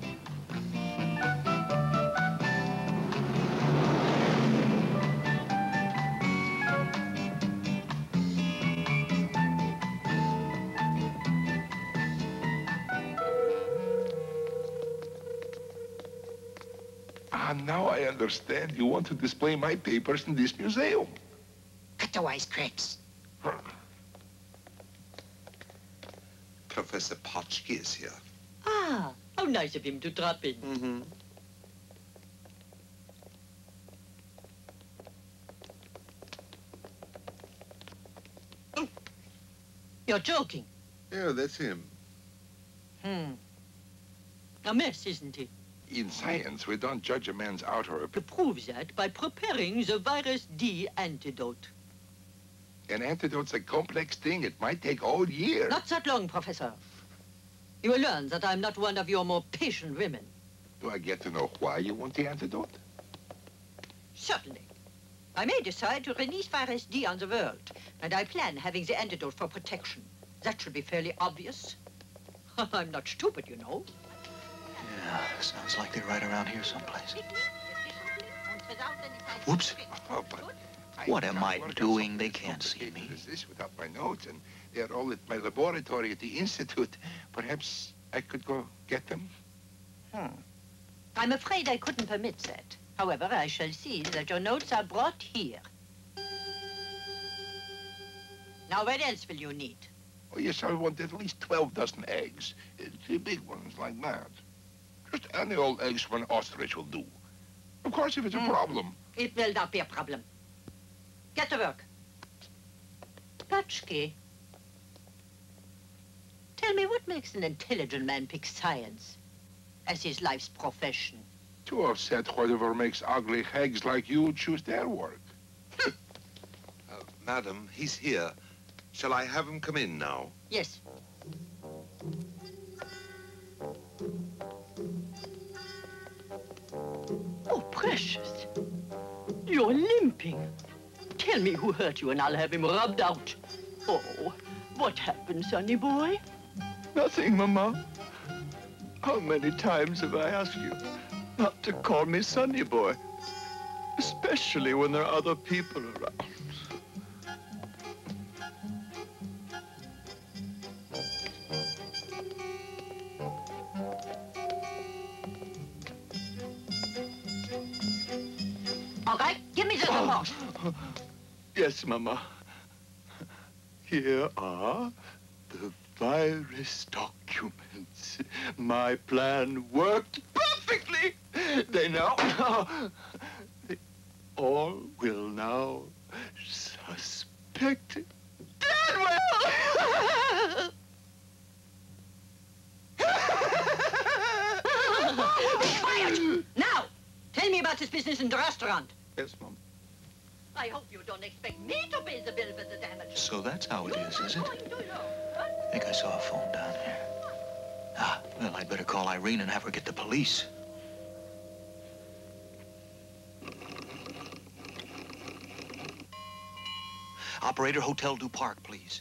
Ah, now I understand. You want to display my papers in this museum. Cut the wisecracks. Professor Potchke is here. Ah, how nice of him to drop in. Mm-hmm. You're joking. Yeah, that's him. Hmm. A mess, isn't he? In science, we don't judge a man's outer To appearance. prove that by preparing the virus D antidote. An antidote's a complex thing. It might take all year. Not that long, Professor. You will learn that I'm not one of your more patient women. Do I get to know why you want the antidote? Certainly. I may decide to release virus D on the world, and I plan having the antidote for protection. That should be fairly obvious. I'm not stupid, you know. Yeah, sounds like they're right around here someplace. Whoops. Oh, but I What am can't I work on doing? something They as can't see complicated me. as this without my notes, and they're all at my laboratory at the Institute. Perhaps I could go get them? Hmm. I'm afraid I couldn't permit that. However, I shall see that your notes are brought here. Now, what else will you need? Oh, yes, I want at least twelve dozen eggs. Uh, The big ones like that. Just any old eggs from an ostrich will do. Of course, if it's a Hmm. problem. It will not be a problem. Get to work. Potchke, tell me what makes an intelligent man pick science as his life's profession? Too upset whatever makes ugly hags like you choose their work. Uh, madam, he's here. Shall I have him come in now? Yes. jumping. Tell me who hurt you and I'll have him rubbed out. Oh, what happened, sonny boy? Nothing, Mama. How many times have I asked you not to call me Sonny Boy? Especially when there are other people around. Okay, give me the divorce. Yes, Mama. Here are the virus documents. My plan worked perfectly. They now... They all will now suspect Danwell. Quiet! Now, tell me about this business in the restaurant. Yes, Mom. I hope you don't expect me to pay the bill for the damage. So that's how it is, is it? I think I saw a phone down here. Ah, well, I'd better call Irene and have her get the police. Operator, Hotel Du Parc, please.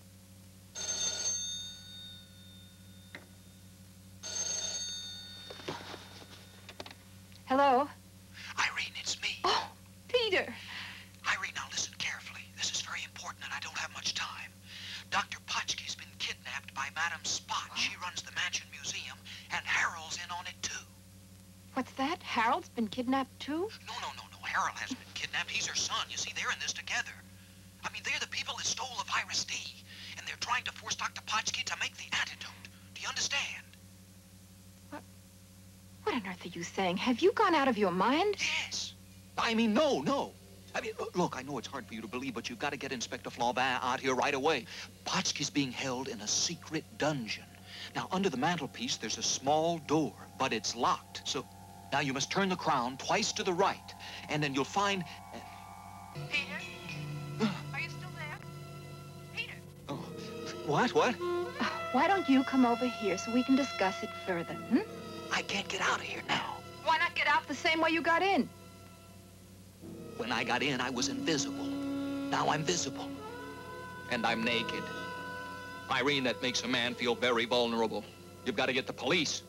Hello? Irene, it's me. Oh, Peter. Irene, now listen carefully. This is very important and I don't have much time. Doctor Potchke's been kidnapped by Madame Spot. She runs the Mansion Museum, and Harold's in on it, too. What's that? Harold's been kidnapped, too? No, no, no, no. Harold hasn't been kidnapped. He's her son. You see, they're in this together. I mean, they're the people that stole the virus D, and they're trying to force Doctor Potchke to make the antidote. Do you understand? What? What on earth are you saying? Have you gone out of your mind? Yes. I mean, no, no. I mean, look, I know it's hard for you to believe, but you've got to get Inspector Flaubert out here right away. Potchke's being held in a secret dungeon. Now, under the mantelpiece, there's a small door, but it's locked. So now you must turn the crown twice to the right, and then you'll find... Uh... Peter? Are you still there? Peter? Oh, what, what? Why don't you come over here so we can discuss it further, hmm? I can't get out of here now. Why not get out the same way you got in? When I got in, I was invisible. Now I'm visible. And I'm naked. Irene, that makes a man feel very vulnerable. You've got to get the police.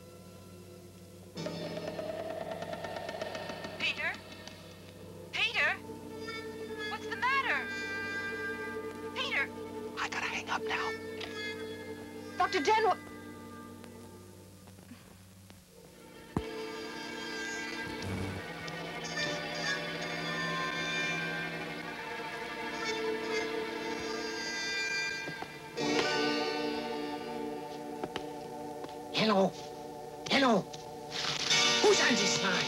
Peter? Peter? What's the matter? Peter? I gotta hang up now. Doctor Denwell... Hello? Hello? Who's on this line?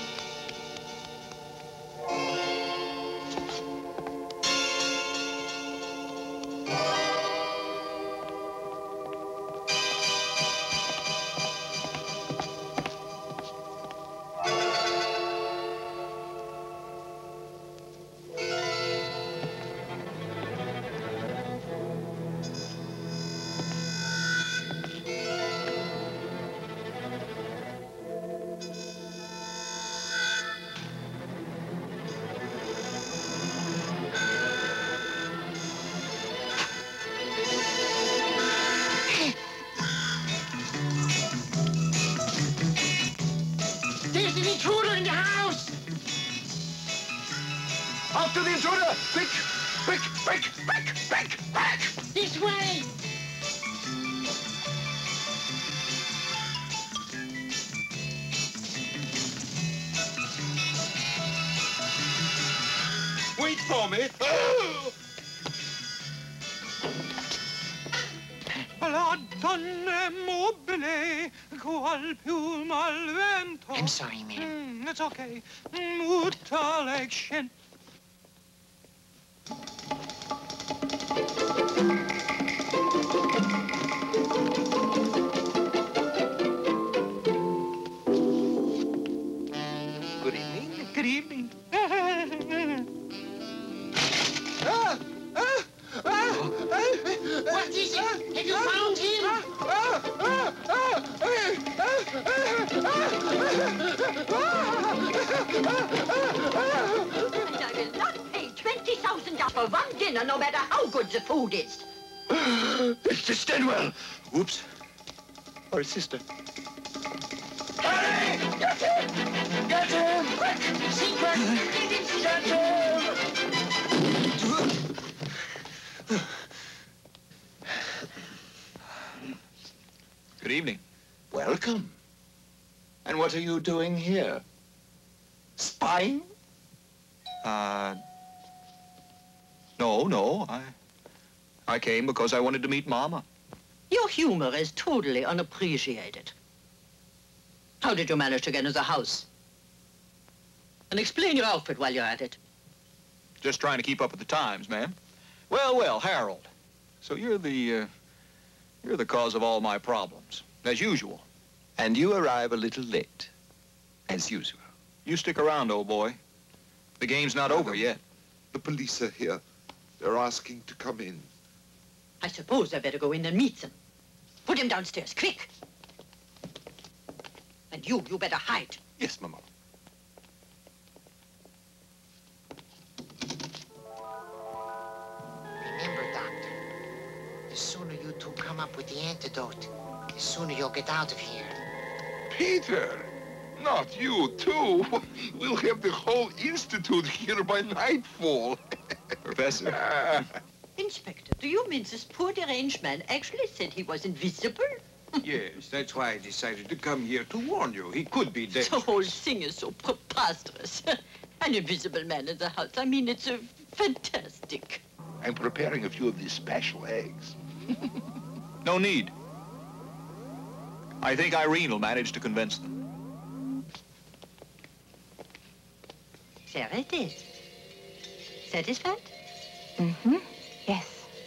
There's an intruder in the house! After the intruder! Quick! Quick! Quick! Quick! Quick! Quick! This way! Wait for me! La donna mobile, qual piuma al vento. I'm sorry, ma'am. Mm, it's okay. Muta like shin. Good evening. Good evening. Ah! Ah! Ah! What is it? Have you found him? And I will not pay thousand dollars for one dinner, no matter how good the food is. It's Denwell. Whoops. Or his sister. Hurry! Get him! Get him! Quick! Secret! Get him! Good evening. Welcome. And what are you doing here? Spying? Uh, no, no. I, I came because I wanted to meet Mama. Your humor is totally unappreciated. How did you manage to get into the house? And explain your outfit while you're at it. Just trying to keep up with the times, ma'am. Well, well, Harold. So you're the, uh, you're the cause of all my problems, as usual. And you arrive a little late, as usual. You stick around, old boy. The game's not over yet. The police are here. They're asking to come in. I suppose I better go in and meet them. Put him downstairs, quick. And you, you better hide. Yes, Mama. Remember, Doctor, the sooner you two come up with the antidote, the sooner you'll get out of here. Peter, not you, too. We'll have the whole institute here by nightfall. Professor. Inspector, do you mean this poor deranged man actually said he was invisible? Yes, that's why I decided to come here to warn you. He could be dead. The whole thing is so preposterous. An invisible man in the house. I mean, it's uh, fantastic. I'm preparing a few of these special eggs. No need. I think Irene will manage to convince them. There it is. Satisfied? Mm-hmm. Yes.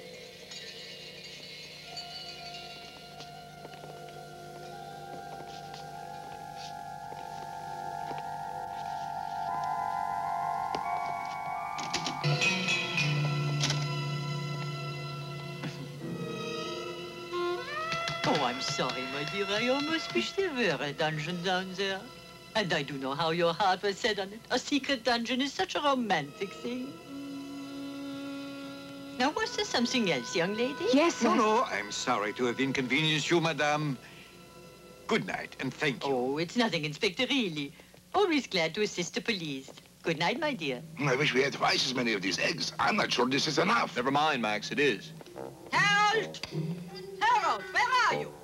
Oh, I'm sorry, my dear. I almost wish there were a dungeon down there. And I do know how your heart was set on it. A secret dungeon is such a romantic thing. Now, was there something else, young lady? Yes, No, no, I'm sorry to have inconvenienced you, madame. Good night, and thank you. Oh, it's nothing, Inspector, really. Always glad to assist the police. Good night, my dear. I wish we had twice as many of these eggs. I'm not sure this is enough. Never mind, Max, it is. Harold! Harold, where are you?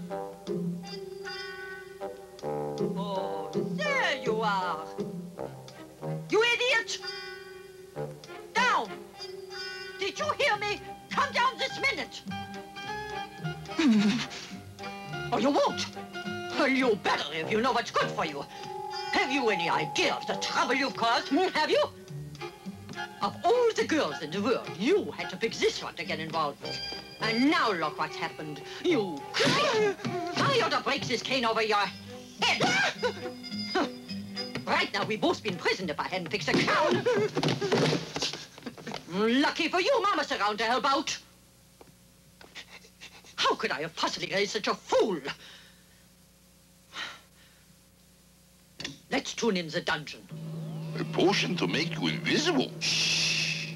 Oh, there you are. You idiot! Down! Did you hear me? Come down this minute! Or you won't. Well, you better if you know what's good for you. Have you any idea of the trouble you've caused? Hmm? Have you? Of all the girls in the world, you had to pick this one to get involved with. And now look what's happened. You... I ought to break this cane over your head. Right now, we'd both be in prison if I hadn't fixed a crown. Lucky for you, Mama's around to help out. How could I have possibly raised such a fool? Let's tune in the dungeon. A potion to make you invisible? Shh.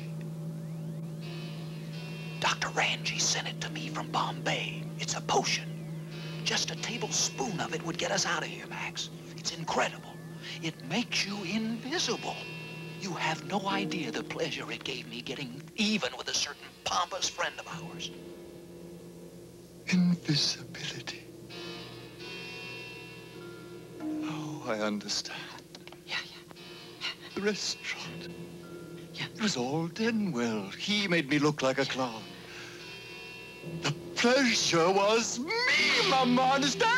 Doctor Ranji sent it to me from Bombay. It's a potion. Just a tablespoon of it would get us out of here, Max. It's incredible. It makes you invisible. You have no idea the pleasure it gave me getting even with a certain pompous friend of ours. Invisibility. Oh, I understand. Yeah, yeah. The restaurant. Yeah. It was all Denwell. He made me look like a clown. The pleasure was me, Mama, understand?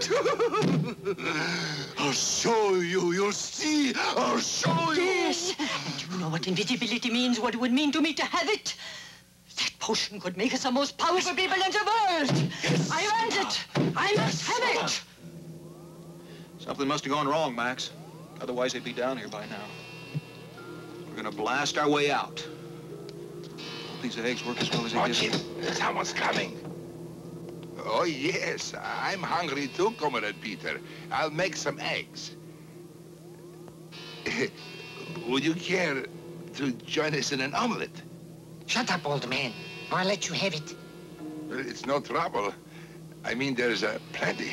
I'll show you, you'll see, I'll show you. Yes, and you know what invisibility means, what it would mean to me to have it? That potion could make us the most powerful people in the world. Yes. I want it. I must have it. Something must have gone wrong, Max. Otherwise, they'd be down here by now. We're gonna blast our way out. Hope these eggs work as well as they Watch do. it. Someone's coming. Oh, yes. I'm hungry too, Comrade Peter. I'll make some eggs. Would you care to join us in an omelet. Shut up, old man, or I'll let you have it. Well, it's no trouble. I mean, there's uh, plenty.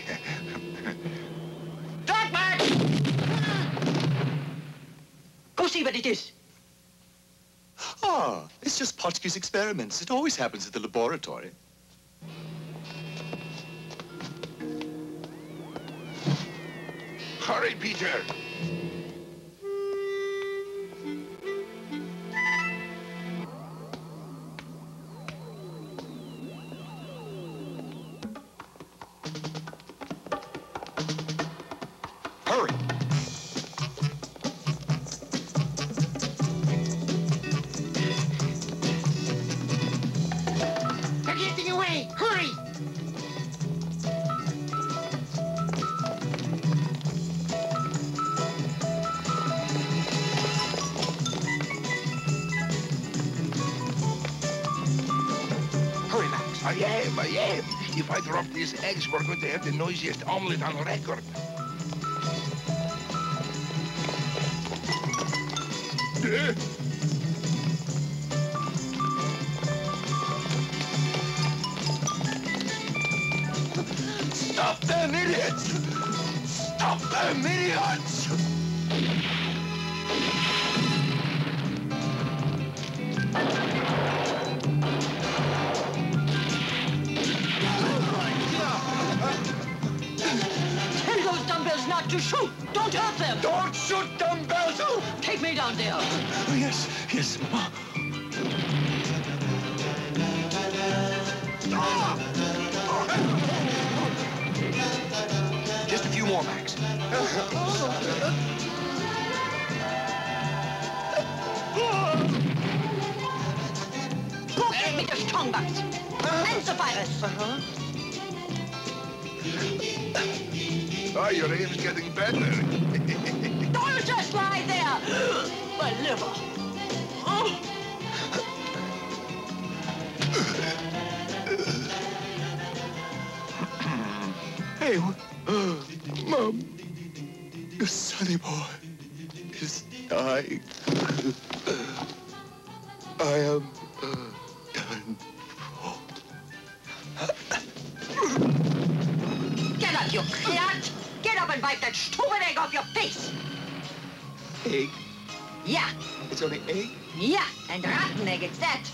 Go see what it is. Ah, it's just Potsky's experiments. It always happens at the laboratory. Hurry, Peter. Hurry. They're getting away! Hurry! Hurry, Max. I am, I am. If I drop these eggs, we're going to have the noisiest omelet on record. Yeah. Stop them idiots! Stop them idiots! Tell those dumbbells not to shoot. Don't hurt them. Don't shoot dumbbells! Take me down there. Oh, yes, yes, Mama. Just a few more, Max. Go get me the strong box. And the virus. Uh-huh. Oh, your aim's getting better. Don't just lie there. My liver. Oh. Hey, uh, Mom, your sonny boy is dying. I am uh, done. Get up, you clot. Get up and wipe that stupid egg off your face. Egg? Yeah. It's only egg? Yeah, and rotten egg it's that.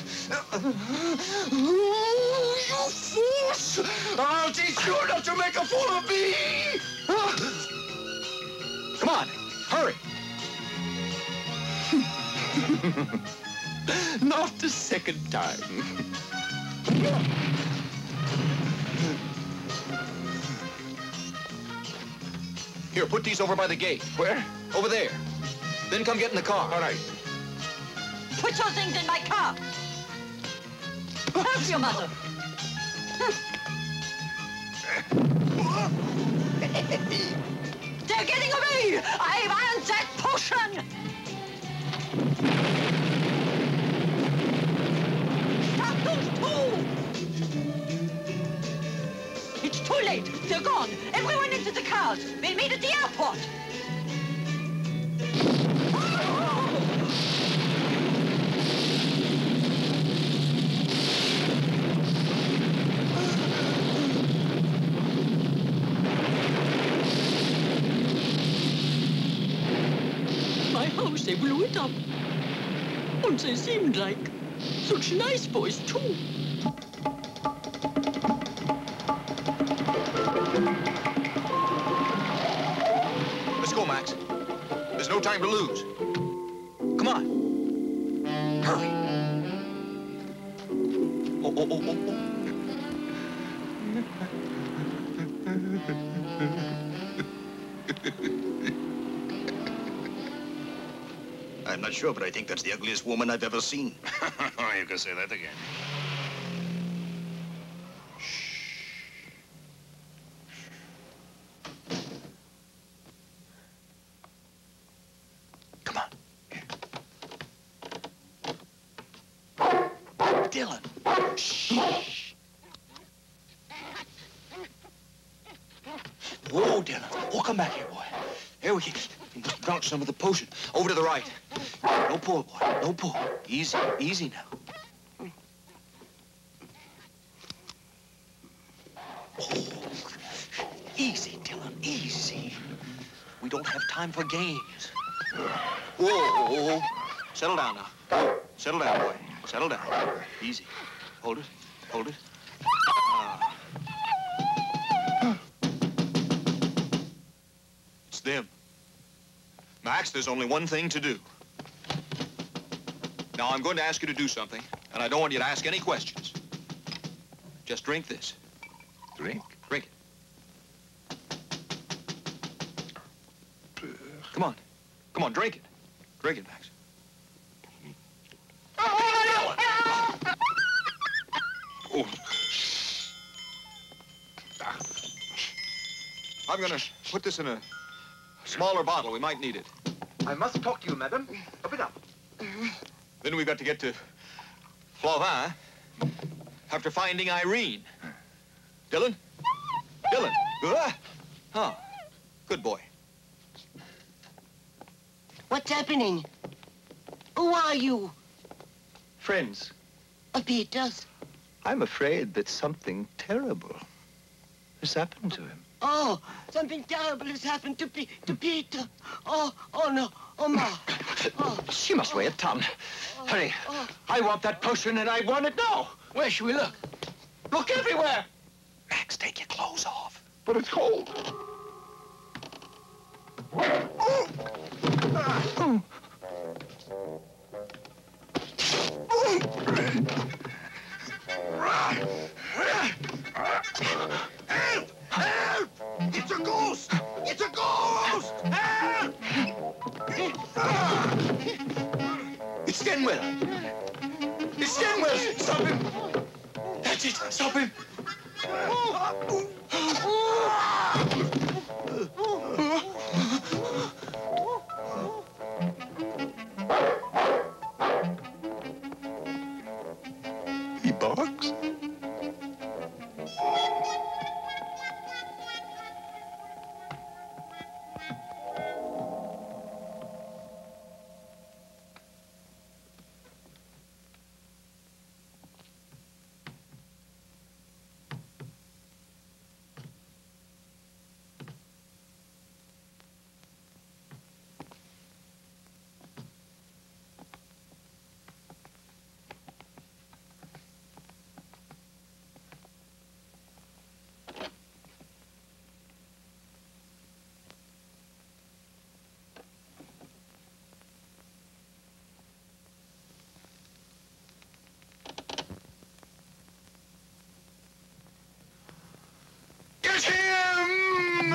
You fools! I'll teach you not to make a fool of me! Come on, hurry! Not the second time. Here, put these over by the gate. Where? Over there. Then come get in the car. All right. Put those things in my car. Help your mother. They're getting away! I've earned that potion! Stop those two! It's too late. They're gone. Everyone into the cars. We'll meet at the airport. My house, they blew it up. And they seemed like such nice boys, too. Let's go, Max. There's no time to lose. Come on. Hurry. Oh, oh, oh, oh, oh. I'm not sure, but I think that's the ugliest woman I've ever seen. You can say that again. Come on. Dylan. Shh. Whoa, Dylan. Oh, come back here, boy. Here we go. You must drunk some of the potion. Over to the right. No pull, boy. No pull. Easy, easy now. Oh, easy, Dylan, easy. We don't have time for games. Whoa. Settle down now. Settle down, boy. Settle down. Easy. Hold it. Hold it. Ah. It's them. Max, there's only one thing to do. Now, I'm going to ask you to do something, and I don't want you to ask any questions. Just drink this. Drink? Drink it. Come on. Come on, drink it. Drink it, Max. Oh. I'm gonna put this in a smaller bottle. We might need it. I must talk to you, madam. Open up. Then we've got to get to Flauvin after finding Irene. Dylan? Dylan? Ah. Oh, good boy. What's happening? Who are you? Friends, Uh, Peters. I'm afraid that something terrible has happened to him. Oh, something terrible has happened to, P to Peter. Oh, oh no. Oh, Ma. Oh. She must weigh a ton. Hurry. I want that potion, and I want it now. Where should we look? Look everywhere. Max, take your clothes off. But it's cold. Help! Help! It's a ghost! It's a ghost! Help! It's Denwell. It's Denwell. Stop him. That's it. Stop him. He barks. Get him!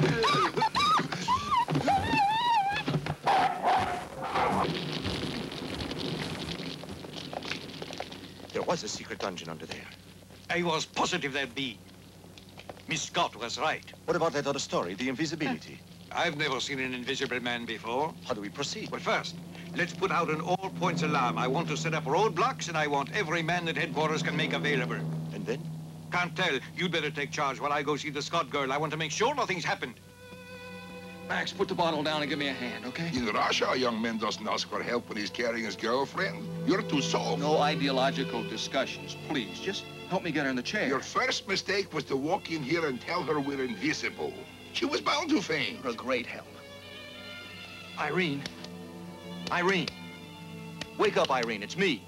There was a secret dungeon under there. I was positive there'd be. Miss Scott was right. What about that other story, the invisibility? I've never seen an invisible man before. How do we proceed? Well, first, let's put out an all-points alarm. I want to set up roadblocks, and I want every man that headquarters can make available. And then? Can't tell. You'd better take charge while I go see the Scott girl. I want to make sure nothing's happened. Max, put the bottle down and give me a hand, okay? In Russia, a young man doesn't ask for help when he's carrying his girlfriend. You're too soft. No ideological discussions, please. Just help me get her in the chair. Your first mistake was to walk in here and tell her we're invisible. She was bound to faint. You're a great help. Irene. Irene. Wake up, Irene. It's me.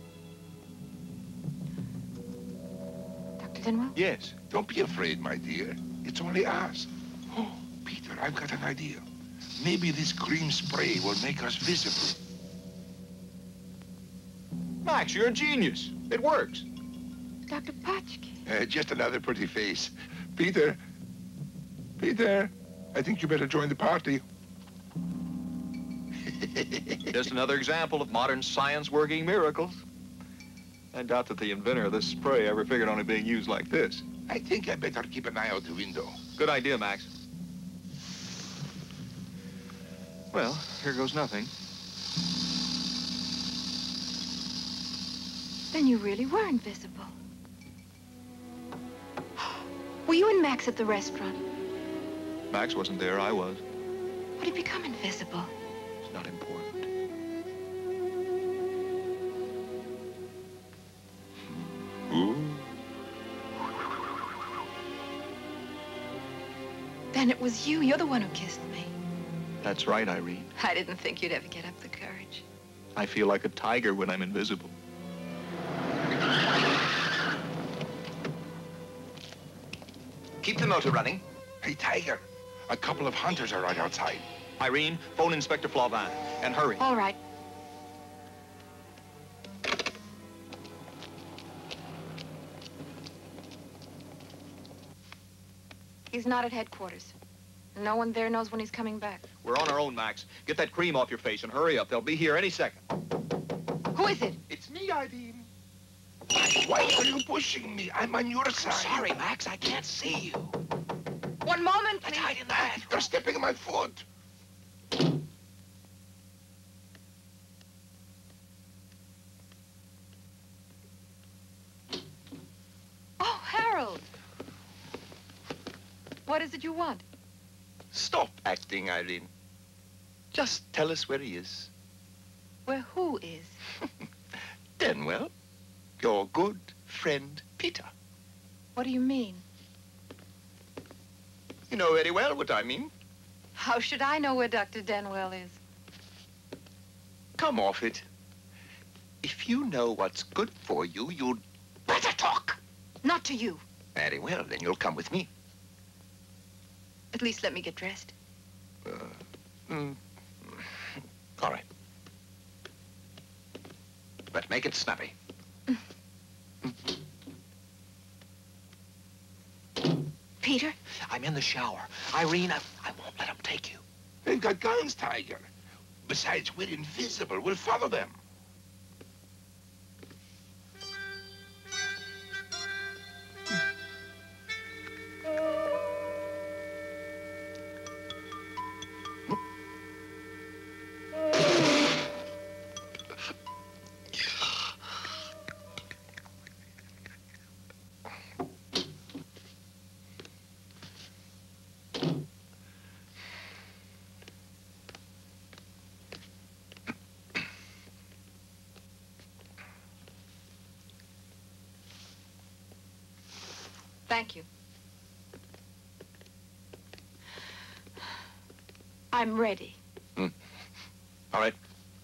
Doctor Denwell? Yes. Don't be afraid, my dear. It's only us. Oh, Peter, I've got an idea. Maybe this green spray will make us visible. Max, you're a genius. It works. Doctor Potchkin. Uh, just another pretty face. Peter. Peter, I think you better join the party. Just another example of modern science working miracles. I doubt that the inventor of this spray ever figured on it being used like this. I think I better keep an eye out the window. Good idea, Max. Well, here goes nothing. Then you really were invisible. Were you and Max at the restaurant? Max wasn't there, I was. What did he become invisible? It's not important. Ooh. Then it was you. You're the one who kissed me. That's right, Irene. I didn't think you'd ever get up the courage. I feel like a tiger when I'm invisible. Keep the motor running. Hey, Tiger, a couple of hunters are right outside. Irene, phone Inspector Flauvin, and hurry. All right. He's not at headquarters. No one there knows when he's coming back. We're on our own, Max. Get that cream off your face and hurry up. They'll be here any second. Who is it? It's me, Irene. Why are you pushing me? I'm on your side. Sorry, Max, I can't see you. One moment, please. Let's hide in the bathroom. You're stepping on my foot. Oh, Harold. What is it you want? Stop acting, Irene. Just tell us where he is. Where who is? Denwell, your good friend Peter. What do you mean? You know very well what I mean. How should I know where Doctor Denwell is? Come off it. If you know what's good for you, you'd better talk. Not to you. Very well, then you'll come with me. At least let me get dressed. Uh, mm, all right. But make it snappy. Peter? I'm in the shower. Irene, I, I won't let them take you. They've got guns, Tiger. Besides, we're invisible. We'll follow them. Thank you. I'm ready. Mm. All right.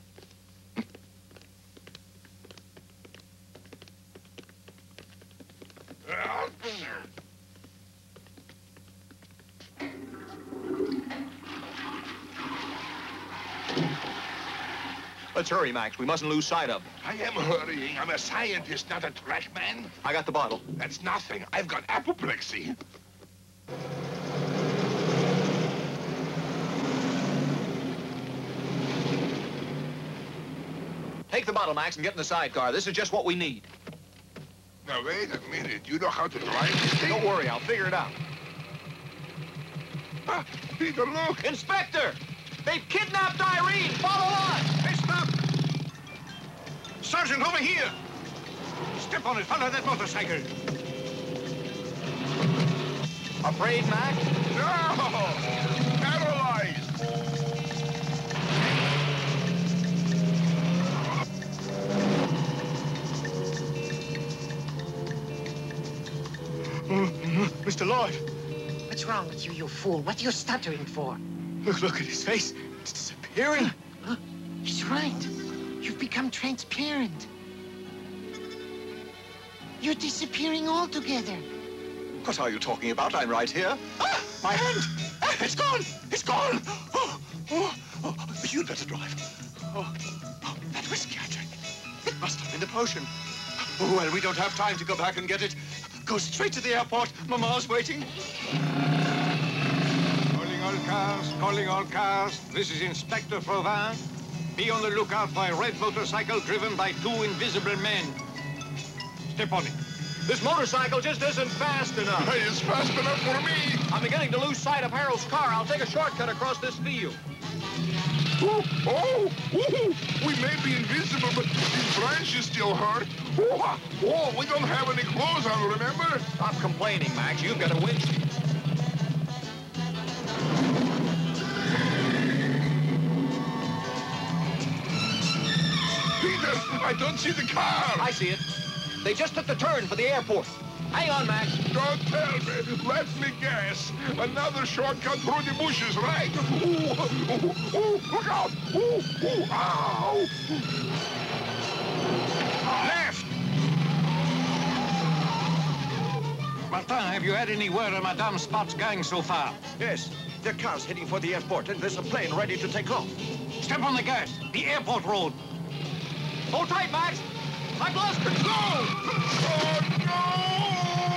Let's hurry, Max. We mustn't lose sight of them. I am hurrying. I'm a scientist, not a trash man. I got the bottle. That's nothing. I've got apoplexy. Take the bottle, Max, and get in the sidecar. This is just what we need. Now, wait a minute. You know how to drive this thing? Don't worry. I'll figure it out. Ah, Peter, look. Inspector! They've kidnapped Irene! Follow on! Hey, stop! Sergeant, over here! Step on it. Follow that motorcycle. Afraid, Max? No! Paralyzed! Mister Lloyd. What's wrong with you, you fool? What are you stuttering for? Look, look at his face. It's disappearing. Huh? He's right. You've become transparent. You're disappearing altogether. What are you talking about? I'm right here. Ah, my hand! Ah, it's gone! It's gone! Oh, oh, oh, you'd better drive. Oh, oh, that whiskey I drank. It must have been the potion. Oh, well, we don't have time to go back and get it. Go straight to the airport. Mama's waiting. Calling all cars, calling all cars. This is Inspector Flauvin. Be on the lookout for a red motorcycle driven by two invisible men. Step on it. This motorcycle just isn't fast enough. Hey, it's fast enough for me. I'm beginning to lose sight of Harold's car. I'll take a shortcut across this field. Oh, oh, ooh, we may be invisible, but these branches still hurt. Oh, oh, we don't have any clothes on, remember? Stop complaining, Max. You've got a windshield. I don't see the car. I see it. They just took the turn for the airport. Hang on, Max. Don't tell me. Let me guess. Another shortcut through the bushes, right? Ooh, ooh, ooh, look out. Ooh, ooh, ow. Left! Martin, have you had any word on Madame Spot's gang so far? Yes. Their car's heading for the airport, and there's a plane ready to take off. Step on the gas. The airport road. Hold tight, Max. I've lost control. Oh,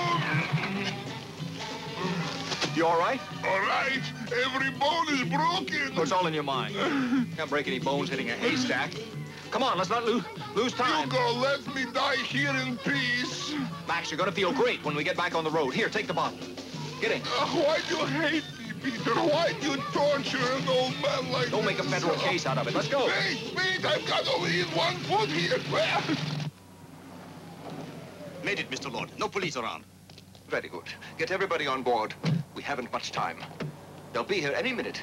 You all right? All right. Every bone is broken. Oh, it's all in your mind. Can't break any bones hitting a haystack. Come on, let's not lose lose time. Hugo, let me die here in peace. Max, you're gonna feel great when we get back on the road. Here, take the bottle. Get in. Uh, why do you hate me, Peter? Why do you torture an old man like Don't make a federal this? case out of it. Let's go. Wait, wait, I've got to leave one foot here. Made it, Mister Lord. No police around. Very good. Get everybody on board. We haven't much time. They'll be here any minute.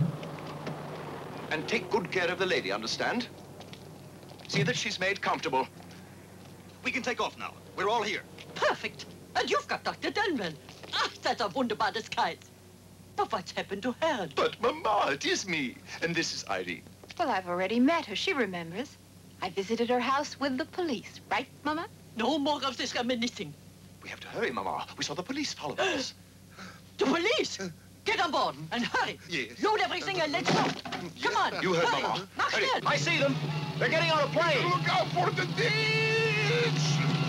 And take good care of the lady, understand? See that she's made comfortable. We can take off now. We're all here. Perfect. And you've got Doctor Denwell. Ah, that's a wunderbar disguise. But what's happened to her? But, Mama, it is me. And this is Irene. Well, I've already met her. She remembers. I visited her house with the police. Right, Mama? No more of this reminiscing. We have to hurry, Mama. We saw the police following us. The police? Get on board and hurry. Yes. Load everything and let's go. Come on. You heard, hurry. Mama. March Hurry. in. I see them. They're getting on a plane. Look out for the ditch!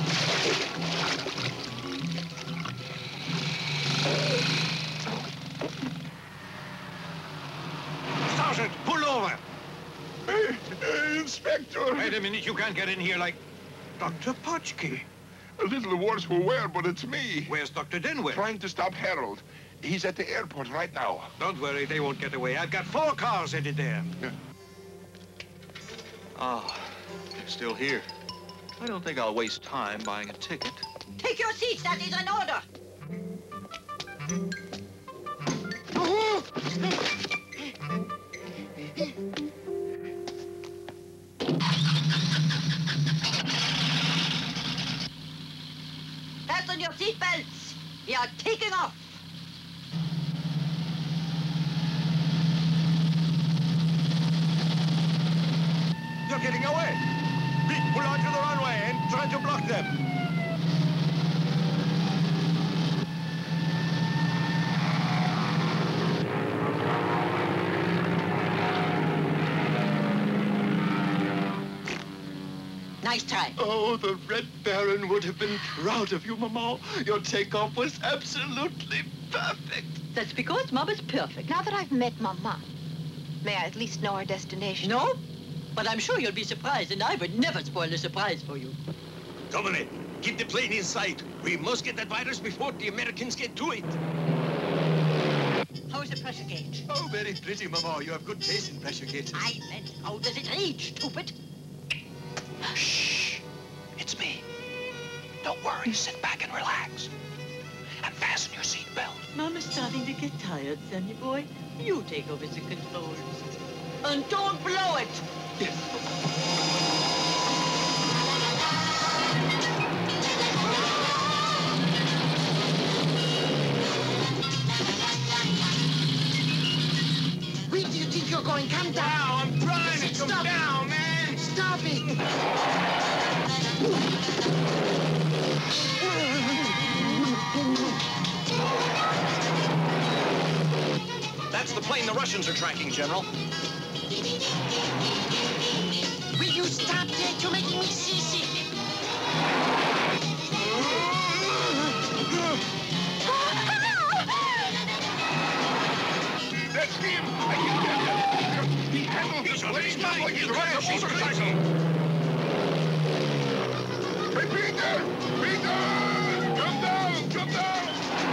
Sergeant, pull over. Hey, hey, Inspector. Wait a minute. You can't get in here like Doctor Potchke. A little worse for wear, but it's me. Where's Doctor Denwell? Trying to stop Harold. He's at the airport right now. Don't worry, they won't get away. I've got four cars headed there. Yeah. Ah, you're still here. I don't think I'll waste time buying a ticket. Take your seats. That is an order. Fasten your seatbelts. We are taking off. They're getting away. Pete, pull onto the runway and try to block them. Nice try. Oh, the Red Baron would have been proud of you, Mama. Your takeoff was absolutely perfect. That's because Mama's perfect. Now that I've met Mama, may I at least know our destination? No? But I'm sure you'll be surprised, and I would never spoil a surprise for you. Dominic, keep the plane in sight. We must get that virus before the Americans get to it. How is the pressure gauge? Oh, very pretty, Mama. You have good taste in pressure gauges. I meant, how does it read, stupid? Shh. It's me. Don't worry. Sit back and relax. And fasten your seatbelt. Mama's starting to get tired, Sonny boy. You take over the controls. And don't blow it! Where do you think you're going? Come down. Now, I'm trying to come Stop. down, man. Stop it. That's the plane the Russians are tracking, General. Will you stop that? You're making me seasick. That's him. I can tell you. He handled this plane just like he's riding a motorcycle. Hey, Peter! Peter! Come down! Come down!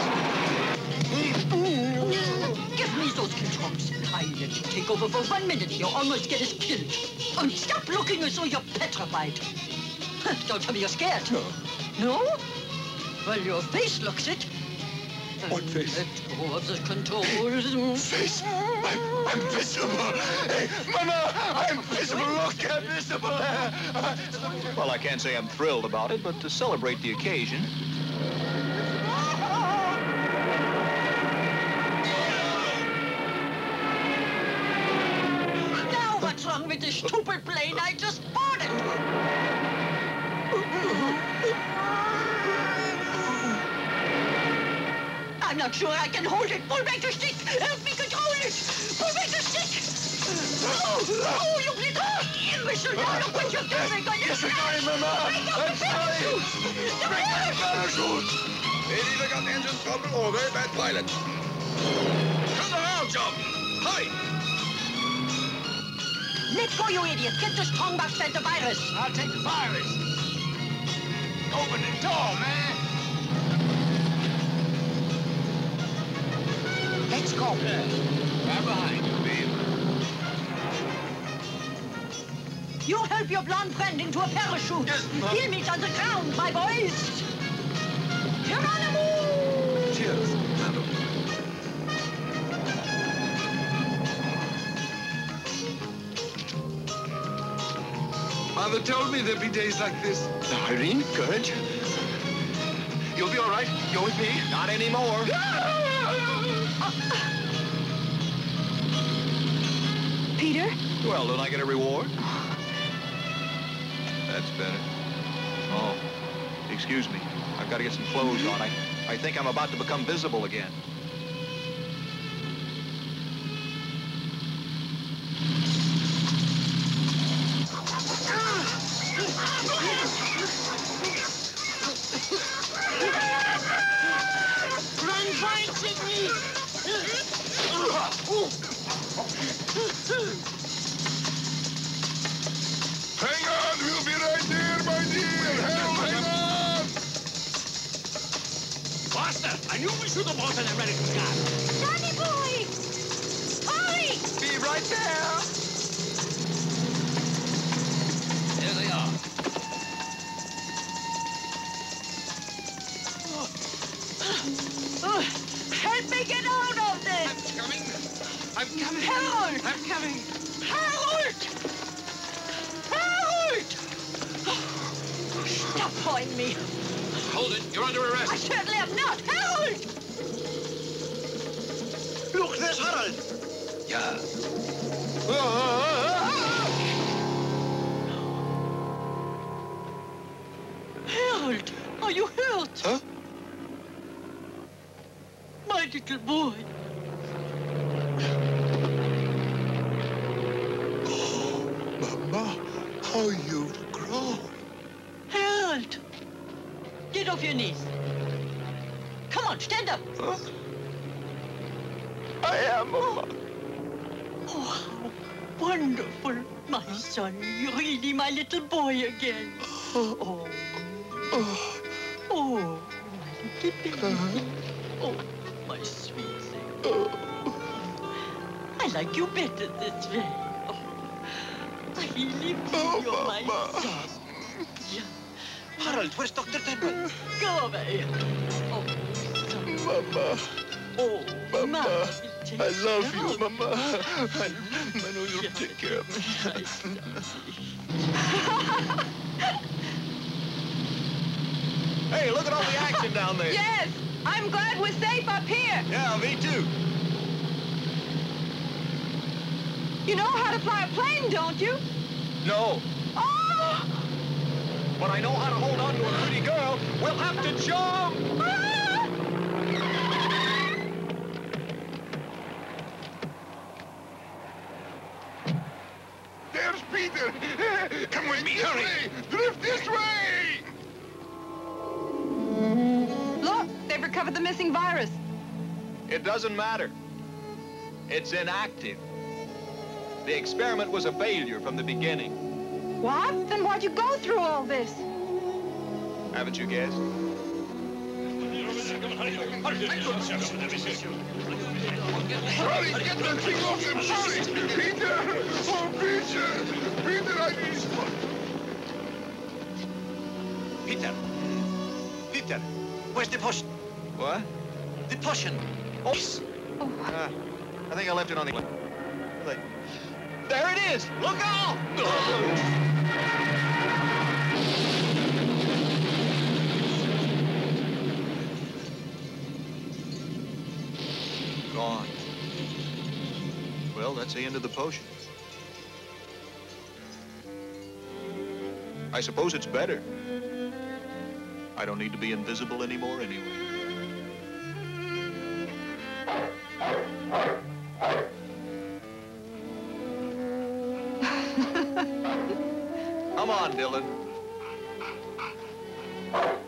Give me those controls. I'll let you take over for one minute. You'll almost get us killed. And stop looking as though you're petrified. Don't tell me you're scared. No. No? Well, your face looks it. What face? Let go of the controls. Face? I'm, I'm visible. Hey, Mama, I'm visible. Look, I'm visible. Well, I can't say I'm thrilled about it, but to celebrate the occasion... Now what's wrong with this stupid plane I just bought it? I'm not sure I can hold it. Pull back the stick. Help me control it. Pull back the stick. Oh, oh, you little imbecile. Now look what you're doing. Yes, I'm sorry, Mama. I'm sorry. Break my parachute. They've either got the engine trouble or a very bad pilot. Turn around, Joe. Hurry. Let go, you idiot. Get the strongbox and the virus. I'll take the virus. Open the door, man. Let's go. Right behind you, babe. You help your blonde friend into a parachute. Yes, Mom. He'll meet on the ground, my boys. Geronimo! Cheers, madam. Mother told me there'd be days like this. Irene, good. You'll be all right. You're with me. Not anymore. Peter? Well, don't I get a reward? That's better. Oh, excuse me. I've got to get some clothes on. I, I think I'm about to become visible again. Run for it, Sidney! Hang on, we'll be right there, my dear. Hell, hang on! Faster! I knew we should have bought an American car. Johnny boy! Hurry! Be right there. There they are. Oh, help me get out of this! I'm coming. I'm coming. Harold! I'm coming. Harold! Harold! Stop pawing me. Hold it. You're under arrest. I certainly am not. Harold! Look, there's Harold. Yeah. Harold, are you hurt? Huh? My little boy. Mama, how you've grown. Harold! Get off your knees. Come on, stand up. Huh? I am, Mama. Oh, how wonderful, my son. You're really my little boy again. Oh, Oh, oh, my little baby. Oh, my sweet thing. I like you better this way. Oh, I really feel you're my son. Yeah. Harold, where's Doctor Denver? Go away. Oh, son. Mama. Oh, Mama. Mama will take I love care you, of Mama. I, I know you'll take care of me. Hey, look at all the action down there. Yes! I'm glad we're safe up here. Yeah, me too. You know how to fly a plane, don't you? No. Oh! But I know how to hold on to a pretty girl. We'll have to jump. Ah! There's Peter. Come with me, This hurry. way. Drift this way. Look, they've recovered the missing virus. It doesn't matter. It's inactive. The experiment was a failure from the beginning. What? Then why'd you go through all this? Haven't you guessed? Hurry, get that thing off him. Hurry. Peter. Oh, Peter. Peter, I need... Peter. Peter, where's the post? What? The potion. Oh. Uh, I think I left it on the... Like, there it is! Look out! Gone. Well, that's the end of the potion. I suppose it's better. I don't need to be invisible anymore anyway. Come on, Dylan.